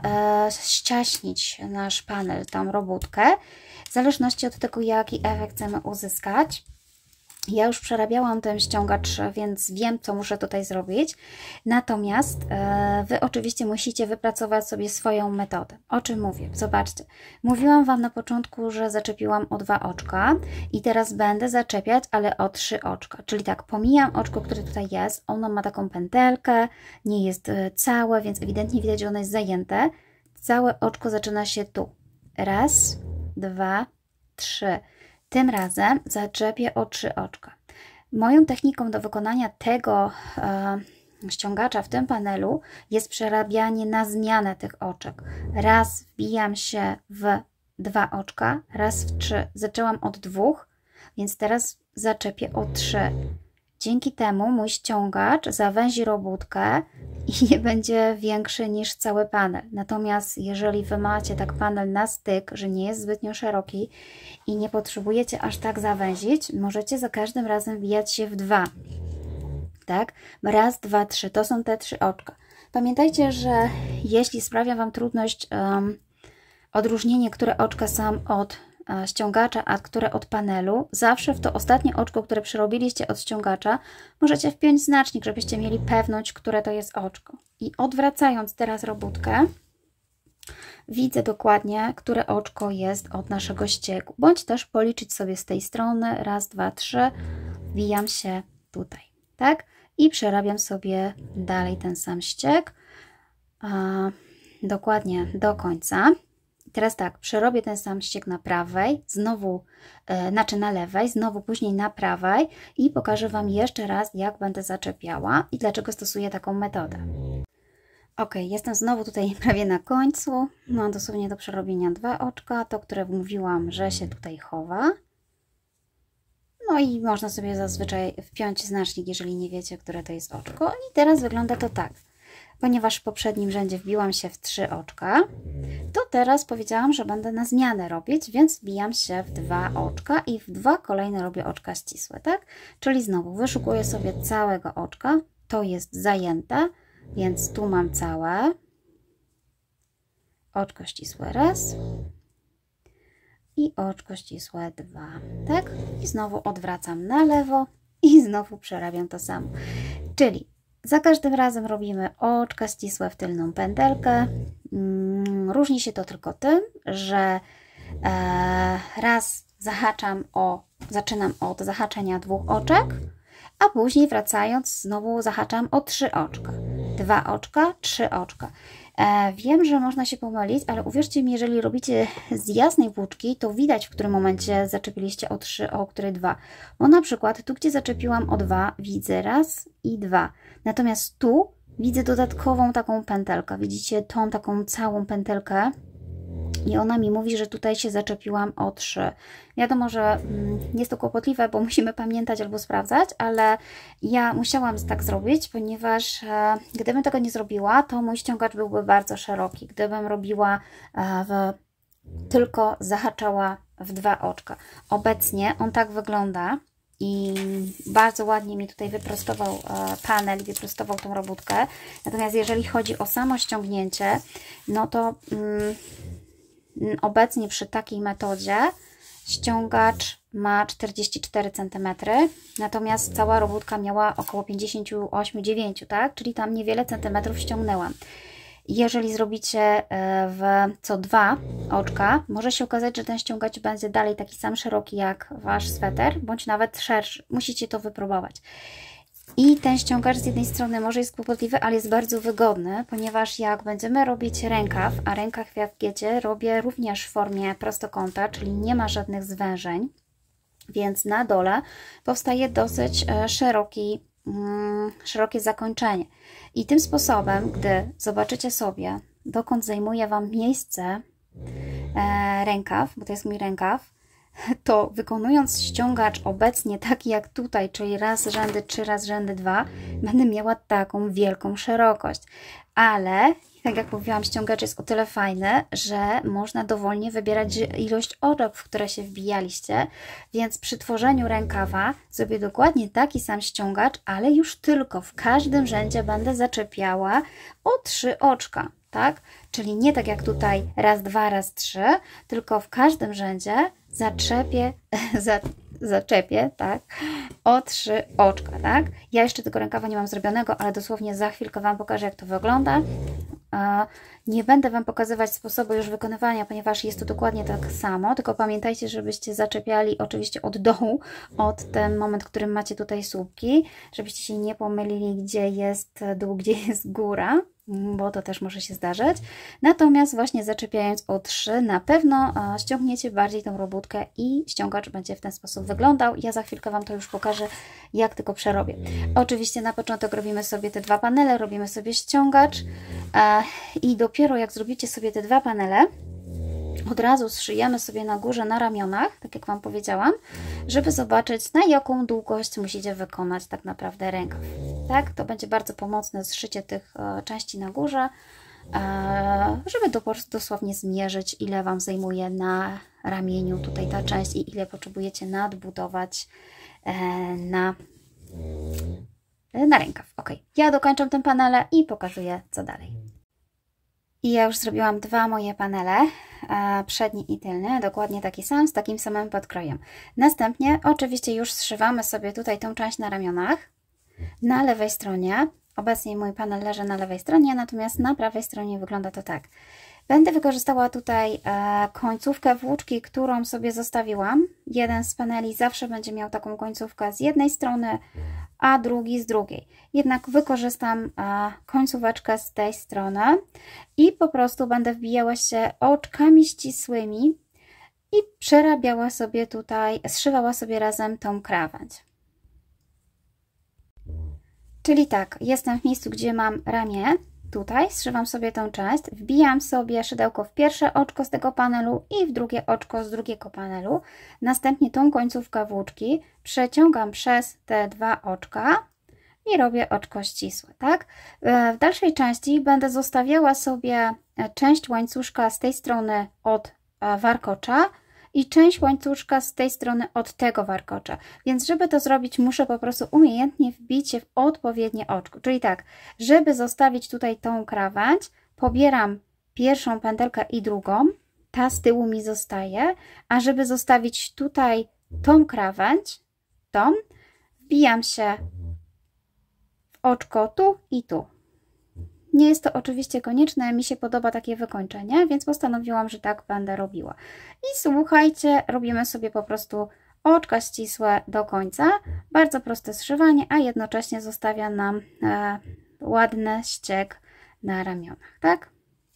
S1: zaściaśnić nasz panel, tą robótkę, w zależności od tego, jaki efekt chcemy uzyskać. Ja już przerabiałam ten ściągacz, więc wiem, co muszę tutaj zrobić. Natomiast e, Wy oczywiście musicie wypracować sobie swoją metodę. O czym mówię? Zobaczcie. Mówiłam Wam na początku, że zaczepiłam o dwa oczka i teraz będę zaczepiać, ale o trzy oczka. Czyli tak, pomijam oczko, które tutaj jest. Ono ma taką pętelkę, nie jest całe, więc ewidentnie widać, że ono jest zajęte. Całe oczko zaczyna się tu. Raz, dwa, trzy. Tym razem zaczepię o trzy oczka. Moją techniką do wykonania tego e, ściągacza w tym panelu jest przerabianie na zmianę tych oczek. Raz wbijam się w dwa oczka, raz w trzy. Zaczęłam od dwóch, więc teraz zaczepię o trzy. Dzięki temu mój ściągacz zawęzi robótkę i nie będzie większy niż cały panel. Natomiast jeżeli Wy macie tak panel na styk, że nie jest zbytnio szeroki i nie potrzebujecie aż tak zawęzić, możecie za każdym razem wbijać się w dwa. Tak? Raz, dwa, trzy. To są te trzy oczka. Pamiętajcie, że jeśli sprawia Wam trudność um, odróżnienie, które oczka są od ściągacza, a które od panelu, zawsze w to ostatnie oczko, które przerobiliście od ściągacza, możecie wpiąć znacznik, żebyście mieli pewność, które to jest oczko. I odwracając teraz robótkę, widzę dokładnie, które oczko jest od naszego ściegu. Bądź też policzyć sobie z tej strony. Raz, dwa, trzy. Wbijam się tutaj. Tak? I przerabiam sobie dalej ten sam ścieg. A, dokładnie do końca. Teraz tak, przerobię ten sam ścieg na prawej, znowu, yy, znaczy na lewej, znowu później na prawej i pokażę Wam jeszcze raz, jak będę zaczepiała i dlaczego stosuję taką metodę. Ok, jestem znowu tutaj prawie na końcu. Mam dosłownie do przerobienia dwa oczka, to, które mówiłam, że się tutaj chowa. No i można sobie zazwyczaj wpiąć znacznik, jeżeli nie wiecie, które to jest oczko. I teraz wygląda to tak. Ponieważ w poprzednim rzędzie wbiłam się w trzy oczka, to teraz powiedziałam, że będę na zmianę robić, więc wbijam się w dwa oczka i w dwa kolejne robię oczka ścisłe, tak? Czyli znowu wyszukuję sobie całego oczka, to jest zajęte, więc tu mam całe oczko ścisłe raz i oczko ścisłe dwa, tak? I znowu odwracam na lewo i znowu przerabiam to samo. Czyli za każdym razem robimy oczka ścisłe w tylną pętelkę. Różni się to tylko tym, że raz zahaczam o, zaczynam od zahaczenia dwóch oczek, a później wracając znowu zahaczam o trzy oczka. Dwa oczka, trzy oczka. Wiem, że można się pomylić, ale uwierzcie mi, jeżeli robicie z jasnej włóczki, to widać, w którym momencie zaczepiliście o trzy, a o której dwa. Bo na przykład tu, gdzie zaczepiłam o dwa, widzę raz i dwa. Natomiast tu widzę dodatkową taką pętelkę. Widzicie tą taką całą pętelkę i ona mi mówi, że tutaj się zaczepiłam o trzy. Wiadomo, że mm, jest to kłopotliwe, bo musimy pamiętać albo sprawdzać, ale ja musiałam tak zrobić, ponieważ e, gdybym tego nie zrobiła, to mój ściągacz byłby bardzo szeroki. Gdybym robiła e, w, tylko zahaczała w dwa oczka. Obecnie on tak wygląda i bardzo ładnie mi tutaj wyprostował e, panel, wyprostował tą robótkę. Natomiast jeżeli chodzi o samo ściągnięcie, no to mm, obecnie przy takiej metodzie ściągacz ma czterdzieści cztery centymetry, natomiast cała robótka miała około pięćdziesiąt osiem dziewięć, tak? Czyli tam niewiele centymetrów ściągnęłam. Jeżeli zrobicie w co dwa oczka, może się okazać, że ten ściągacz będzie dalej taki sam szeroki jak Wasz sweter, bądź nawet szerszy. Musicie to wypróbować. I ten ściągacz z jednej strony może jest kłopotliwy, ale jest bardzo wygodny, ponieważ jak będziemy robić rękaw, a rękaw, jak wiecie, robię również w formie prostokąta, czyli nie ma żadnych zwężeń, więc na dole powstaje dosyć szeroki, mm, szerokie zakończenie. I tym sposobem, gdy zobaczycie sobie, dokąd zajmuje Wam miejsce e, rękaw, bo to jest mój rękaw, to wykonując ściągacz obecnie taki jak tutaj, czyli raz rzędy trzy, raz rzędy dwa, będę miała taką wielką szerokość. Ale Tak jak mówiłam, ściągacz jest o tyle fajny, że można dowolnie wybierać ilość oczek, w które się wbijaliście, więc przy tworzeniu rękawa zrobię dokładnie taki sam ściągacz, ale już tylko w każdym rzędzie będę zaczepiała o trzy oczka, tak? Czyli nie tak jak tutaj raz, dwa, raz, trzy, tylko w każdym rzędzie zaczepię, za, zaczepię, tak, o trzy oczka, tak? Ja jeszcze tego rękawa nie mam zrobionego, ale dosłownie za chwilkę Wam pokażę, jak to wygląda. Nie będę Wam pokazywać sposobu już wykonywania, ponieważ jest to dokładnie tak samo, tylko pamiętajcie, żebyście zaczepiali oczywiście od dołu, od ten moment, w którym macie tutaj słupki, żebyście się nie pomylili, gdzie jest dół, gdzie jest góra, bo to też może się zdarzyć. Natomiast właśnie zaczepiając o trzy, na pewno ściągniecie bardziej tą robótkę i ściągacz będzie w ten sposób wyglądał. Ja za chwilkę Wam to już pokażę, jak tylko przerobię. Oczywiście na początek robimy sobie te dwa panele, robimy sobie ściągacz i dopiero jak zrobicie sobie te dwa panele, od razu zszyjemy sobie na górze, na ramionach, tak jak Wam powiedziałam, żeby zobaczyć, na jaką długość musicie wykonać tak naprawdę rękaw. Tak? To będzie bardzo pomocne zszycie tych e, części na górze, e, żeby do, dosłownie zmierzyć, ile Wam zajmuje na ramieniu tutaj ta część i ile potrzebujecie nadbudować e, na, e, na rękaw. Ok, ja dokończę ten panele i pokazuję, co dalej. I ja już zrobiłam dwa moje panele, przedni i tylny, dokładnie taki sam, z takim samym podkrojem. Następnie oczywiście już zszywamy sobie tutaj tą część na ramionach, na lewej stronie. Obecnie mój panel leży na lewej stronie, natomiast na prawej stronie wygląda to tak. Będę wykorzystała tutaj końcówkę włóczki, którą sobie zostawiłam. Jeden z paneli zawsze będzie miał taką końcówkę z jednej strony, a drugi z drugiej. Jednak wykorzystam końcóweczkę z tej strony i po prostu będę wbijała się oczkami ścisłymi i przerabiała sobie tutaj, zszywała sobie razem tą krawędź. Czyli tak, jestem w miejscu, gdzie mam ramię. Tutaj zszywam sobie tą część, wbijam sobie szydełko w pierwsze oczko z tego panelu i w drugie oczko z drugiego panelu. Następnie tą końcówkę włóczki przeciągam przez te dwa oczka i robię oczko ścisłe, tak? W dalszej części będę zostawiała sobie część łańcuszka z tej strony od warkocza i część łańcuszka z tej strony od tego warkocza. Więc żeby to zrobić, muszę po prostu umiejętnie wbić się w odpowiednie oczko. Czyli tak, żeby zostawić tutaj tą krawędź, pobieram pierwszą pętelkę i drugą, ta z tyłu mi zostaje, a żeby zostawić tutaj tą krawędź, tą, wbijam się w oczko tu i tu. Nie jest to oczywiście konieczne, mi się podoba takie wykończenie, więc postanowiłam, że tak będę robiła. I słuchajcie, robimy sobie po prostu oczka ścisłe do końca. Bardzo proste zszywanie, a jednocześnie zostawia nam e, ładny ścieg na ramionach, tak?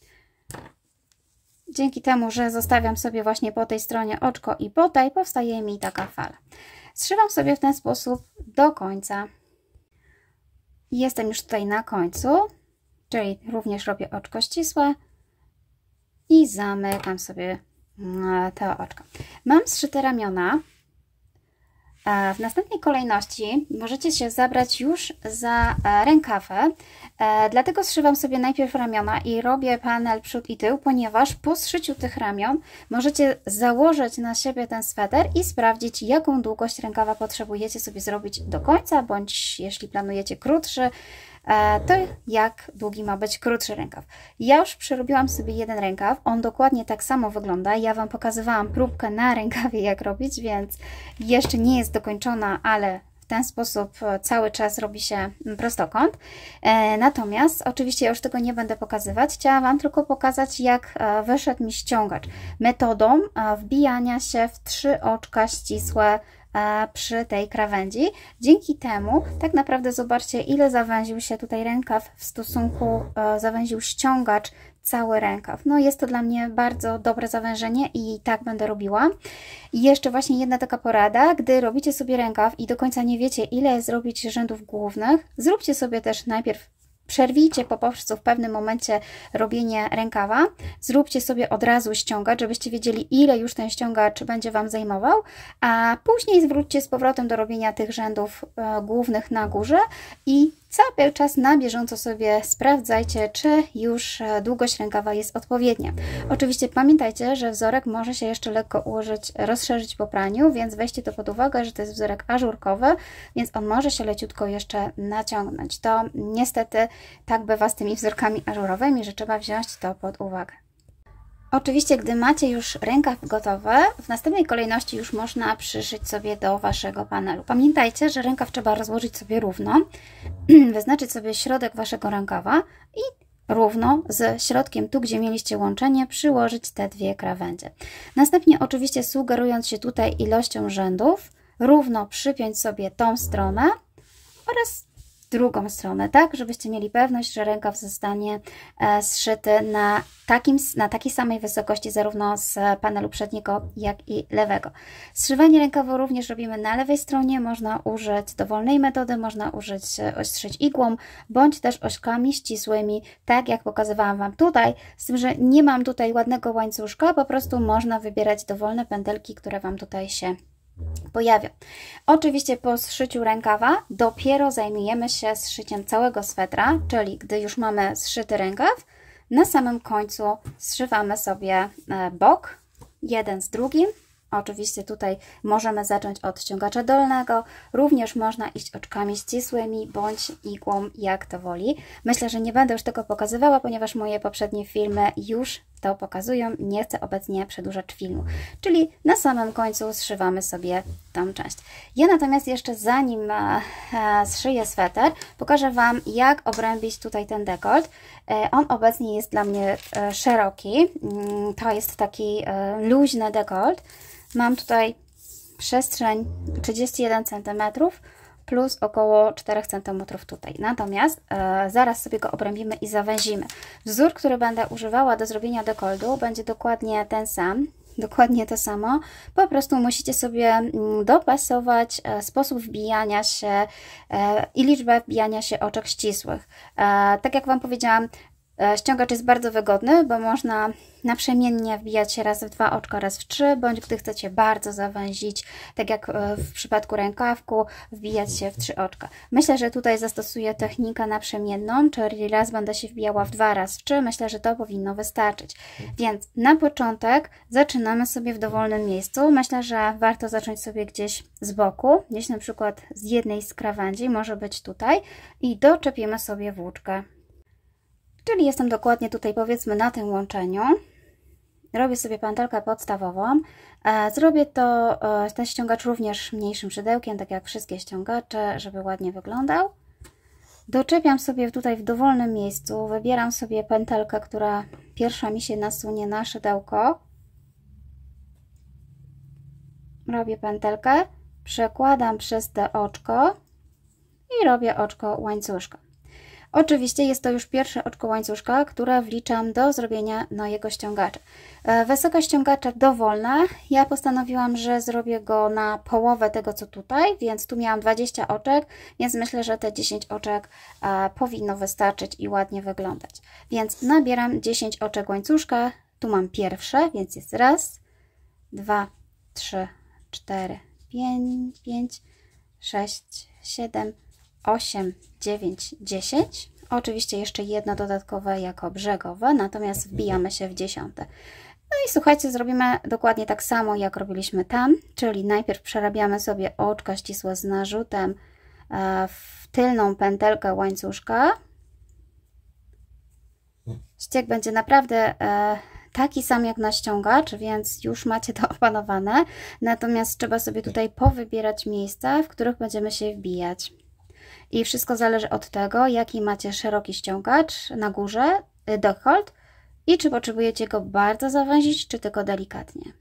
S1: Dzięki temu, że zostawiam sobie właśnie po tej stronie oczko i po tej, powstaje mi taka fala. Zszywam sobie w ten sposób do końca. Jestem już tutaj na końcu. Czyli również robię oczko ścisłe i zamykam sobie te oczka. Mam zszyte ramiona. W następnej kolejności możecie się zabrać już za rękawy, dlatego zszywam sobie najpierw ramiona i robię panel przód i tył, ponieważ po zszyciu tych ramion możecie założyć na siebie ten sweter i sprawdzić, jaką długość rękawa potrzebujecie sobie zrobić do końca, bądź jeśli planujecie krótszy, to jak długi ma być krótszy rękaw. Ja już przerobiłam sobie jeden rękaw, on dokładnie tak samo wygląda. Ja Wam pokazywałam próbkę na rękawie, jak robić, więc jeszcze nie jest dokończona, ale w ten sposób cały czas robi się prostokąt. Natomiast oczywiście ja już tego nie będę pokazywać. Chciałam Wam tylko pokazać, jak wyszedł mi ściągacz metodą wbijania się w trzy oczka ścisłe przy tej krawędzi. Dzięki temu tak naprawdę zobaczcie, ile zawęził się tutaj rękaw w stosunku, zawęził ściągacz cały rękaw. No jest to dla mnie bardzo dobre zawężenie i tak będę robiła. I jeszcze właśnie jedna taka porada, gdy robicie sobie rękaw i do końca nie wiecie, ile zrobić rzędów głównych, zróbcie sobie też najpierw przerwijcie po prostu w pewnym momencie robienie rękawa, zróbcie sobie od razu ściągacz, żebyście wiedzieli, ile już ten ściągacz będzie Wam zajmował, a później zwróćcie z powrotem do robienia tych rzędów e, głównych na górze i cały czas na bieżąco sobie sprawdzajcie, czy już długość rękawa jest odpowiednia. Oczywiście pamiętajcie, że wzorek może się jeszcze lekko ułożyć, rozszerzyć po praniu, więc weźcie to pod uwagę, że to jest wzorek ażurkowy, więc on może się leciutko jeszcze naciągnąć. To niestety tak bywa z tymi wzorkami ażurowymi, że trzeba wziąć to pod uwagę. Oczywiście, gdy macie już rękaw gotowy, w następnej kolejności już można przyszyć sobie do Waszego panelu. Pamiętajcie, że rękaw trzeba rozłożyć sobie równo, wyznaczyć sobie środek Waszego rękawa i równo z środkiem, tu gdzie mieliście łączenie, przyłożyć te dwie krawędzie. Następnie oczywiście sugerując się tutaj ilością rzędów, równo przypiąć sobie tą stronę oraz drugą stronę, tak, żebyście mieli pewność, że rękaw zostanie e, zszyty na, takim, na takiej samej wysokości zarówno z panelu przedniego, jak i lewego. Zszywanie rękawu również robimy na lewej stronie, można użyć dowolnej metody, można użyć zszyć igłą, bądź też ośkami ścisłymi, tak jak pokazywałam Wam tutaj, z tym, że nie mam tutaj ładnego łańcuszka, po prostu można wybierać dowolne pętelki, które Wam tutaj się pojawia. Oczywiście po zszyciu rękawa dopiero zajmujemy się zszyciem całego swetra, czyli gdy już mamy zszyty rękaw, na samym końcu zszywamy sobie bok jeden z drugim. Oczywiście tutaj możemy zacząć od ściągacza dolnego, również można iść oczkami ścisłymi bądź igłą, jak to woli. Myślę, że nie będę już tego pokazywała, ponieważ moje poprzednie filmy już to pokazują, nie chcę obecnie przedłużać filmu. Czyli na samym końcu zszywamy sobie tą część. Ja natomiast jeszcze zanim e, zszyję sweter, pokażę Wam, jak obrębić tutaj ten dekolt. E, on obecnie jest dla mnie e, szeroki, mm, to jest taki e, luźny dekolt. Mam tutaj przestrzeń trzydzieści jeden centymetrów plus około cztery centymetry tutaj. Natomiast e, zaraz sobie go obrębimy i zawęzimy. Wzór, który będę używała do zrobienia dekoltu, będzie dokładnie ten sam. Dokładnie to samo. Po prostu musicie sobie dopasować e, sposób wbijania się e, i liczbę wbijania się oczek ścisłych. E, tak jak Wam powiedziałam, ściągacz jest bardzo wygodny, bo można naprzemiennie wbijać się raz w dwa oczka, raz w trzy, bądź gdy chcecie bardzo zawęzić, tak jak w przypadku rękawku, wbijać się w trzy oczka. Myślę, że tutaj zastosuję technikę naprzemienną, czyli raz będę się wbijała w dwa, raz w trzy. Myślę, że to powinno wystarczyć. Więc na początek zaczynamy sobie w dowolnym miejscu. Myślę, że warto zacząć sobie gdzieś z boku, gdzieś na przykład z jednej z krawędzi, może być tutaj, i doczepimy sobie włóczkę. Czyli jestem dokładnie tutaj, powiedzmy, na tym łączeniu. Robię sobie pętelkę podstawową. Zrobię to, ten ściągacz również mniejszym szydełkiem, tak jak wszystkie ściągacze, żeby ładnie wyglądał. Doczepiam sobie tutaj w dowolnym miejscu, wybieram sobie pętelkę, która pierwsza mi się nasunie na szydełko. Robię pętelkę, przekładam przez te oczko i robię oczko łańcuszka. Oczywiście jest to już pierwsze oczko łańcuszka, które wliczam do zrobienia mojego ściągacza. Wysokość ściągacza dowolna. Ja postanowiłam, że zrobię go na połowę tego, co tutaj, więc tu miałam dwadzieścia oczek, więc myślę, że te dziesięć oczek powinno wystarczyć i ładnie wyglądać. Więc nabieram dziesięć oczek łańcuszka. Tu mam pierwsze, więc jest raz, dwa, trzy, cztery, pięć, pięć, sześć, siedem, osiem, dziewięć, dziesięć. Oczywiście jeszcze jedno dodatkowe jako brzegowe, natomiast wbijamy się w dziesiąte. No i słuchajcie, zrobimy dokładnie tak samo, jak robiliśmy tam, czyli najpierw przerabiamy sobie oczka ścisłe z narzutem w tylną pętelkę łańcuszka. Ściek będzie naprawdę taki sam jak na ściągacz, więc już macie to opanowane. Natomiast trzeba sobie tutaj powybierać miejsca, w których będziemy się wbijać. I wszystko zależy od tego, jaki macie szeroki ściągacz na górze, dekolt, i czy potrzebujecie go bardzo zawęzić, czy tylko delikatnie.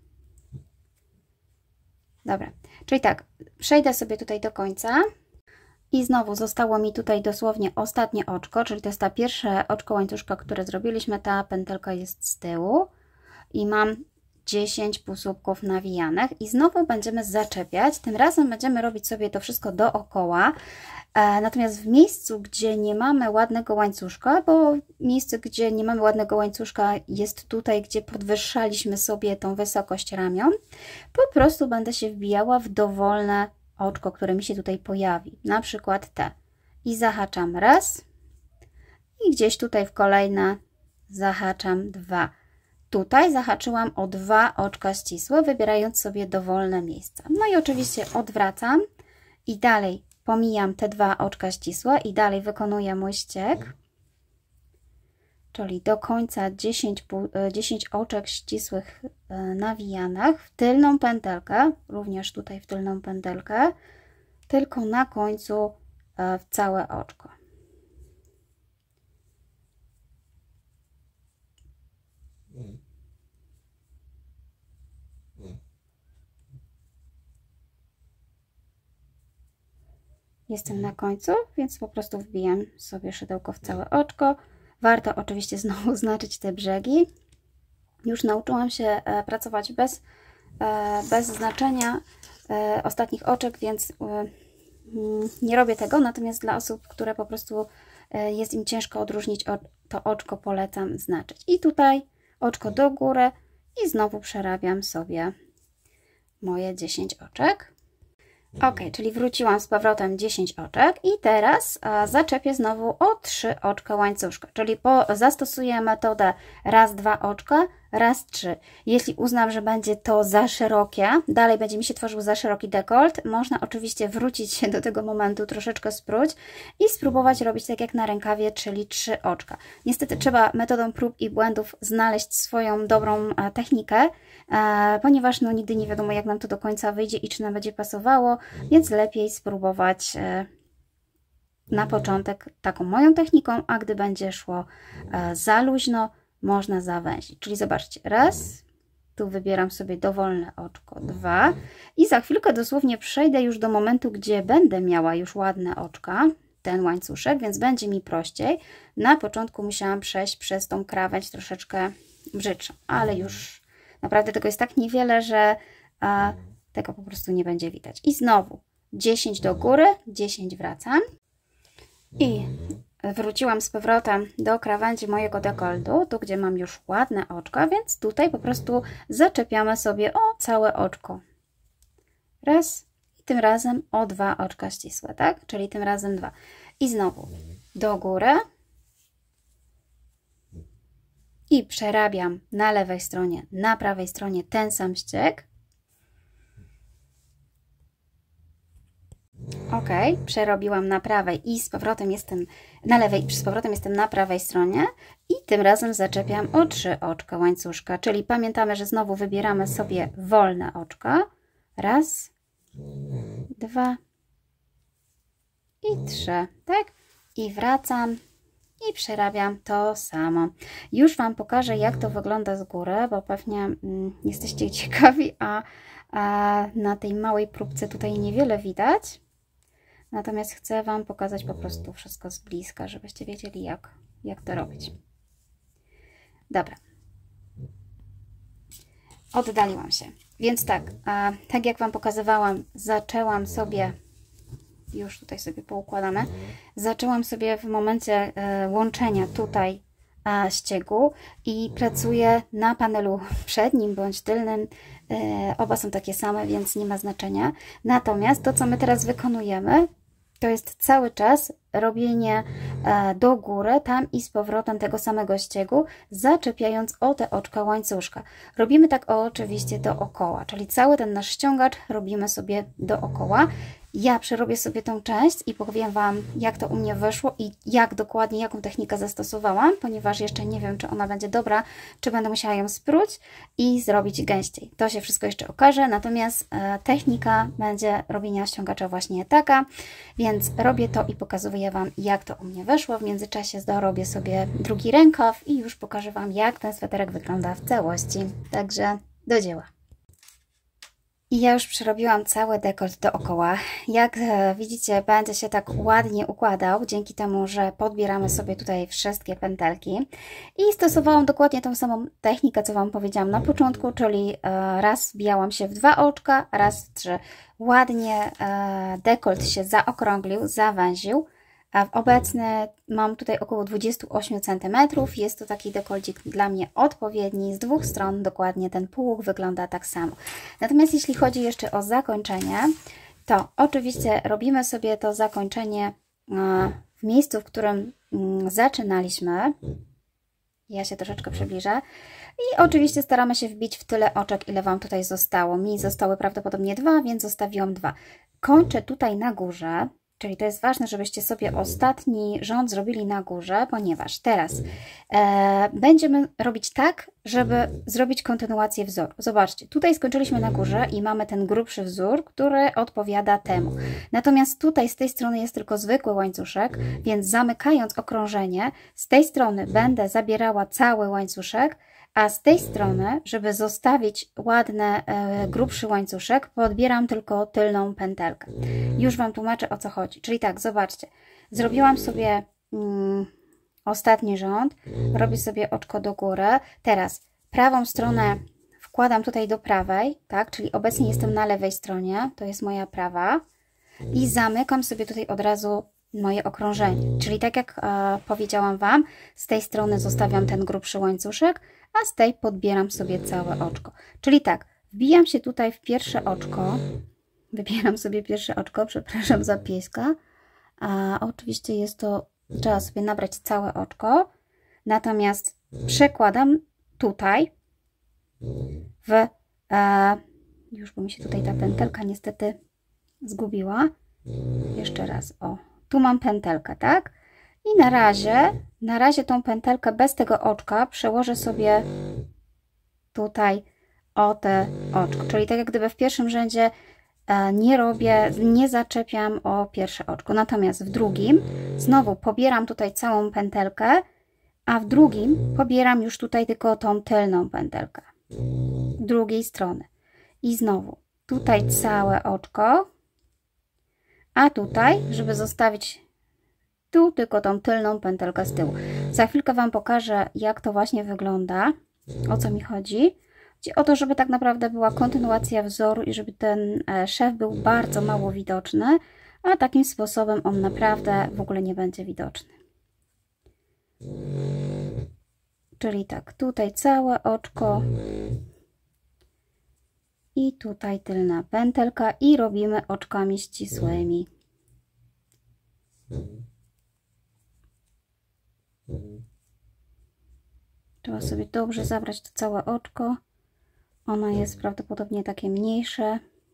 S1: Dobra, czyli tak, przejdę sobie tutaj do końca i znowu zostało mi tutaj dosłownie ostatnie oczko, czyli to jest ta pierwsze oczko łańcuszka, które zrobiliśmy, ta pętelka jest z tyłu i mam dziesięć półsłupków nawijanych i znowu będziemy zaczepiać. Tym razem będziemy robić sobie to wszystko dookoła. Natomiast w miejscu, gdzie nie mamy ładnego łańcuszka, bo miejsce, gdzie nie mamy ładnego łańcuszka jest tutaj, gdzie podwyższaliśmy sobie tą wysokość ramion, po prostu będę się wbijała w dowolne oczko, które mi się tutaj pojawi, na przykład te. I zahaczam raz i gdzieś tutaj w kolejne zahaczam dwa. Tutaj zahaczyłam o dwa oczka ścisłe, wybierając sobie dowolne miejsca. No i oczywiście odwracam i dalej pomijam te dwa oczka ścisłe i dalej wykonuję mój ściek, czyli do końca dziesięć, dziesięć oczek ścisłych nawijanych w tylną pętelkę, również tutaj w tylną pętelkę, tylko na końcu w całe oczko. Jestem na końcu, więc po prostu wbijam sobie szydełko w całe oczko. Warto oczywiście znowu znaczyć te brzegi. Już nauczyłam się pracować bez, bez znaczenia ostatnich oczek, więc nie robię tego. Natomiast dla osób, które po prostu jest im ciężko odróżnić, to oczko polecam znaczyć. I tutaj oczko do góry i znowu przerabiam sobie moje dziesięć oczek. Ok, czyli wróciłam z powrotem dziesięć oczek i teraz a, zaczepię znowu o trzy oczka łańcuszka, czyli po, zastosuję metodę raz, dwa oczka, raz, trzy. Jeśli uznam, że będzie to za szerokie, dalej będzie mi się tworzył za szeroki dekolt, można oczywiście wrócić się do tego momentu, troszeczkę spróć i spróbować robić tak jak na rękawie, czyli trzy oczka. Niestety trzeba metodą prób i błędów znaleźć swoją dobrą a, technikę, a, ponieważ no, nigdy nie wiadomo, jak nam to do końca wyjdzie i czy nam będzie pasowało, więc lepiej spróbować a, na początek taką moją techniką, a gdy będzie szło a, za luźno, można zawęzić. Czyli zobaczcie, raz, tu wybieram sobie dowolne oczko, dwa i za chwilkę dosłownie przejdę już do momentu, gdzie będę miała już ładne oczka, ten łańcuszek, więc będzie mi prościej. Na początku musiałam przejść przez tą krawędź troszeczkę brzydszą, ale już naprawdę tego jest tak niewiele, że a, tego po prostu nie będzie widać. I znowu dziesięć do góry, dziesięć wracam i wróciłam z powrotem do krawędzi mojego dekoltu, tu gdzie mam już ładne oczka, więc tutaj po prostu zaczepiamy sobie o całe oczko. Raz i tym razem o dwa oczka ścisłe, tak? Czyli tym razem dwa. I znowu do góry i przerabiam na lewej stronie, na prawej stronie ten sam ściek. Ok, przerobiłam na prawej i z powrotem jestem na lewej i z powrotem jestem na prawej stronie i tym razem zaczepiam o trzy oczka łańcuszka, czyli pamiętamy, że znowu wybieramy sobie wolne oczka. Raz, dwa i trzy, tak? I wracam i przerabiam to samo. Już Wam pokażę, jak to wygląda z góry, bo pewnie mm, jesteście ciekawi, a, a na tej małej próbce tutaj niewiele widać. Natomiast chcę Wam pokazać po prostu wszystko z bliska, żebyście wiedzieli, jak, jak to robić. Dobra. Oddaliłam się. Więc tak, a, tak jak Wam pokazywałam, zaczęłam sobie, już tutaj sobie poukładamy, zaczęłam sobie w momencie e, łączenia tutaj a, ściegu i pracuję na panelu przednim bądź tylnym. E, oba są takie same, więc nie ma znaczenia. Natomiast to, co my teraz wykonujemy, to jest cały czas robienie e, do góry, tam i z powrotem tego samego ściegu, zaczepiając o te oczka łańcuszka. Robimy tak o, oczywiście dookoła, czyli cały ten nasz ściągacz robimy sobie dookoła. Ja przerobię sobie tą część i powiem Wam, jak to u mnie wyszło i jak dokładnie, jaką technikę zastosowałam, ponieważ jeszcze nie wiem, czy ona będzie dobra, czy będę musiała ją spróć i zrobić gęściej. To się wszystko jeszcze okaże, natomiast e, technika będzie robienia ściągacza właśnie taka, więc robię to i pokazuję Wam, jak to u mnie wyszło. W międzyczasie dorobię sobie drugi rękaw i już pokażę Wam, jak ten sweterek wygląda w całości. Także do dzieła. I ja już przerobiłam cały dekolt dookoła. Jak widzicie, będzie się tak ładnie układał, dzięki temu, że podbieramy sobie tutaj wszystkie pętelki. I stosowałam dokładnie tą samą technikę, co Wam powiedziałam na początku, czyli raz wbijałam się w dwa oczka, raz w trzy. Ładnie dekolt się zaokrąglił, zawęził. A obecny mam tutaj około dwadzieścia osiem centymetrów. Jest to taki dekolcik dla mnie odpowiedni. Z dwóch stron dokładnie ten półłuk wygląda tak samo. Natomiast jeśli chodzi jeszcze o zakończenie, to oczywiście robimy sobie to zakończenie w miejscu, w którym zaczynaliśmy. Ja się troszeczkę przybliżę. I oczywiście staramy się wbić w tyle oczek, ile Wam tutaj zostało. Mi zostały prawdopodobnie dwa, więc zostawiłam dwa. Kończę tutaj na górze. Czyli to jest ważne, żebyście sobie ostatni rząd zrobili na górze, ponieważ teraz e, będziemy robić tak, żeby zrobić kontynuację wzoru. Zobaczcie, tutaj skończyliśmy na górze i mamy ten grubszy wzór, który odpowiada temu. Natomiast tutaj z tej strony jest tylko zwykły łańcuszek, więc zamykając okrążenie, z tej strony będę zabierała cały łańcuszek, a z tej strony, żeby zostawić ładny, e, grubszy łańcuszek, podbieram tylko tylną pętelkę. Już Wam tłumaczę, o co chodzi. Czyli tak, zobaczcie, zrobiłam sobie mm, ostatni rząd, robię sobie oczko do góry. Teraz prawą stronę wkładam tutaj do prawej, tak, czyli obecnie jestem na lewej stronie, to jest moja prawa i zamykam sobie tutaj od razu moje okrążenie. Czyli tak jak e, powiedziałam Wam, z tej strony zostawiam ten grubszy łańcuszek, a z tej podbieram sobie całe oczko. Czyli tak, wbijam się tutaj w pierwsze oczko, wybieram sobie pierwsze oczko, przepraszam za pieska, a oczywiście jest to, trzeba sobie nabrać całe oczko, natomiast przekładam tutaj w, e, już bo mi się tutaj ta pętelka niestety zgubiła, jeszcze raz, o, tu mam pętelkę, tak? I na razie, na razie tą pętelkę bez tego oczka przełożę sobie tutaj o te oczko. Czyli tak jak gdyby w pierwszym rzędzie nie robię, nie zaczepiam o pierwsze oczko. Natomiast w drugim znowu pobieram tutaj całą pętelkę, a w drugim pobieram już tutaj tylko tą tylną pętelkę drugiej strony. I znowu tutaj całe oczko, a tutaj, żeby zostawić tu tylko tą tylną pętelkę z tyłu. Za chwilkę Wam pokażę, jak to właśnie wygląda, o co mi chodzi. Chodzi o to, żeby tak naprawdę była kontynuacja wzoru i żeby ten szef był bardzo mało widoczny, a takim sposobem on naprawdę w ogóle nie będzie widoczny. Czyli tak, tutaj całe oczko i tutaj tylna pętelka i robimy oczkami ścisłymi. Trzeba sobie dobrze zabrać to całe oczko. Ono jest prawdopodobnie takie mniejsze.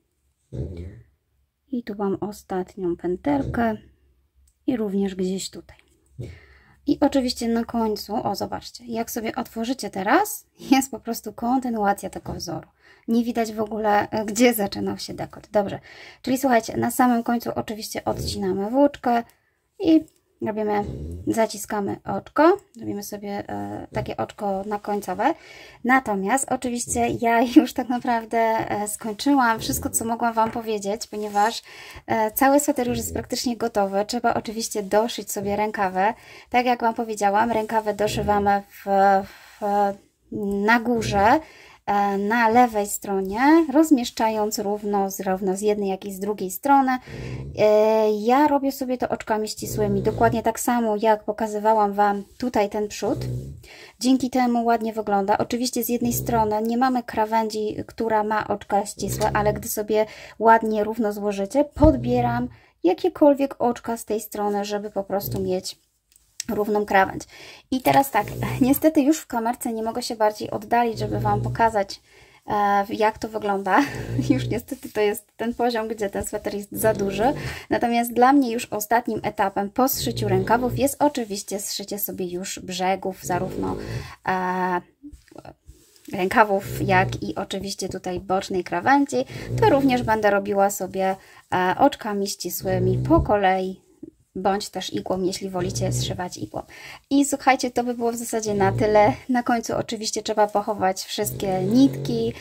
S1: I tu mam ostatnią pętelkę. I również gdzieś tutaj. I oczywiście na końcu, o zobaczcie, jak sobie otworzycie teraz, jest po prostu kontynuacja tego wzoru. Nie widać w ogóle, gdzie zaczynał się dekolt. Dobrze, czyli słuchajcie, na samym końcu oczywiście odcinamy włóczkę i robimy, zaciskamy oczko, robimy sobie e, takie oczko na końcowe. Natomiast oczywiście ja już tak naprawdę e, skończyłam wszystko, co mogłam Wam powiedzieć, ponieważ e, cały sweter już jest praktycznie gotowy. Trzeba oczywiście doszyć sobie rękawę. Tak jak Wam powiedziałam, rękawę doszywamy w, w, na górze, na lewej stronie, rozmieszczając równo, równo z jednej, jak i z drugiej strony. Ja robię sobie to oczkami ścisłymi, dokładnie tak samo, jak pokazywałam Wam tutaj ten przód. Dzięki temu ładnie wygląda. Oczywiście z jednej strony nie mamy krawędzi, która ma oczka ścisłe, ale gdy sobie ładnie, równo złożycie, podbieram jakiekolwiek oczka z tej strony, żeby po prostu mieć równą krawędź. I teraz tak, niestety już w kamerce nie mogę się bardziej oddalić, żeby Wam pokazać, e, jak to wygląda. Już niestety to jest ten poziom, gdzie ten sweter jest za duży. Natomiast dla mnie już ostatnim etapem po zszyciu rękawów jest oczywiście zszycie sobie już brzegów, zarówno e, rękawów, jak i oczywiście tutaj bocznej krawędzi. To również będę robiła sobie e, oczkami ścisłymi po kolei, bądź też igłą, jeśli wolicie zszywać igłą. I słuchajcie, to by było w zasadzie na tyle. Na końcu oczywiście trzeba pochować wszystkie nitki,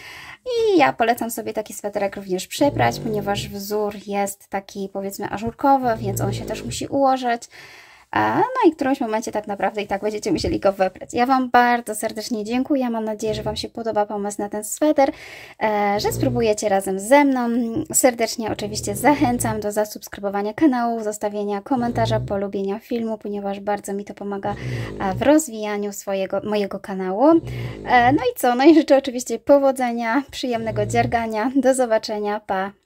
S1: I ja polecam sobie taki sweterek również przeprać, ponieważ wzór jest taki, powiedzmy, ażurkowy, więc on się też musi ułożyć. No i w którymś momencie tak naprawdę i tak będziecie musieli go wyprać. Ja Wam bardzo serdecznie dziękuję. Mam nadzieję, że Wam się podoba pomysł na ten sweter, że spróbujecie razem ze mną. Serdecznie oczywiście zachęcam do zasubskrybowania kanału, zostawienia komentarza, polubienia filmu, ponieważ bardzo mi to pomaga w rozwijaniu swojego, mojego kanału. No i co? No i życzę oczywiście powodzenia, przyjemnego dziergania. Do zobaczenia. Pa!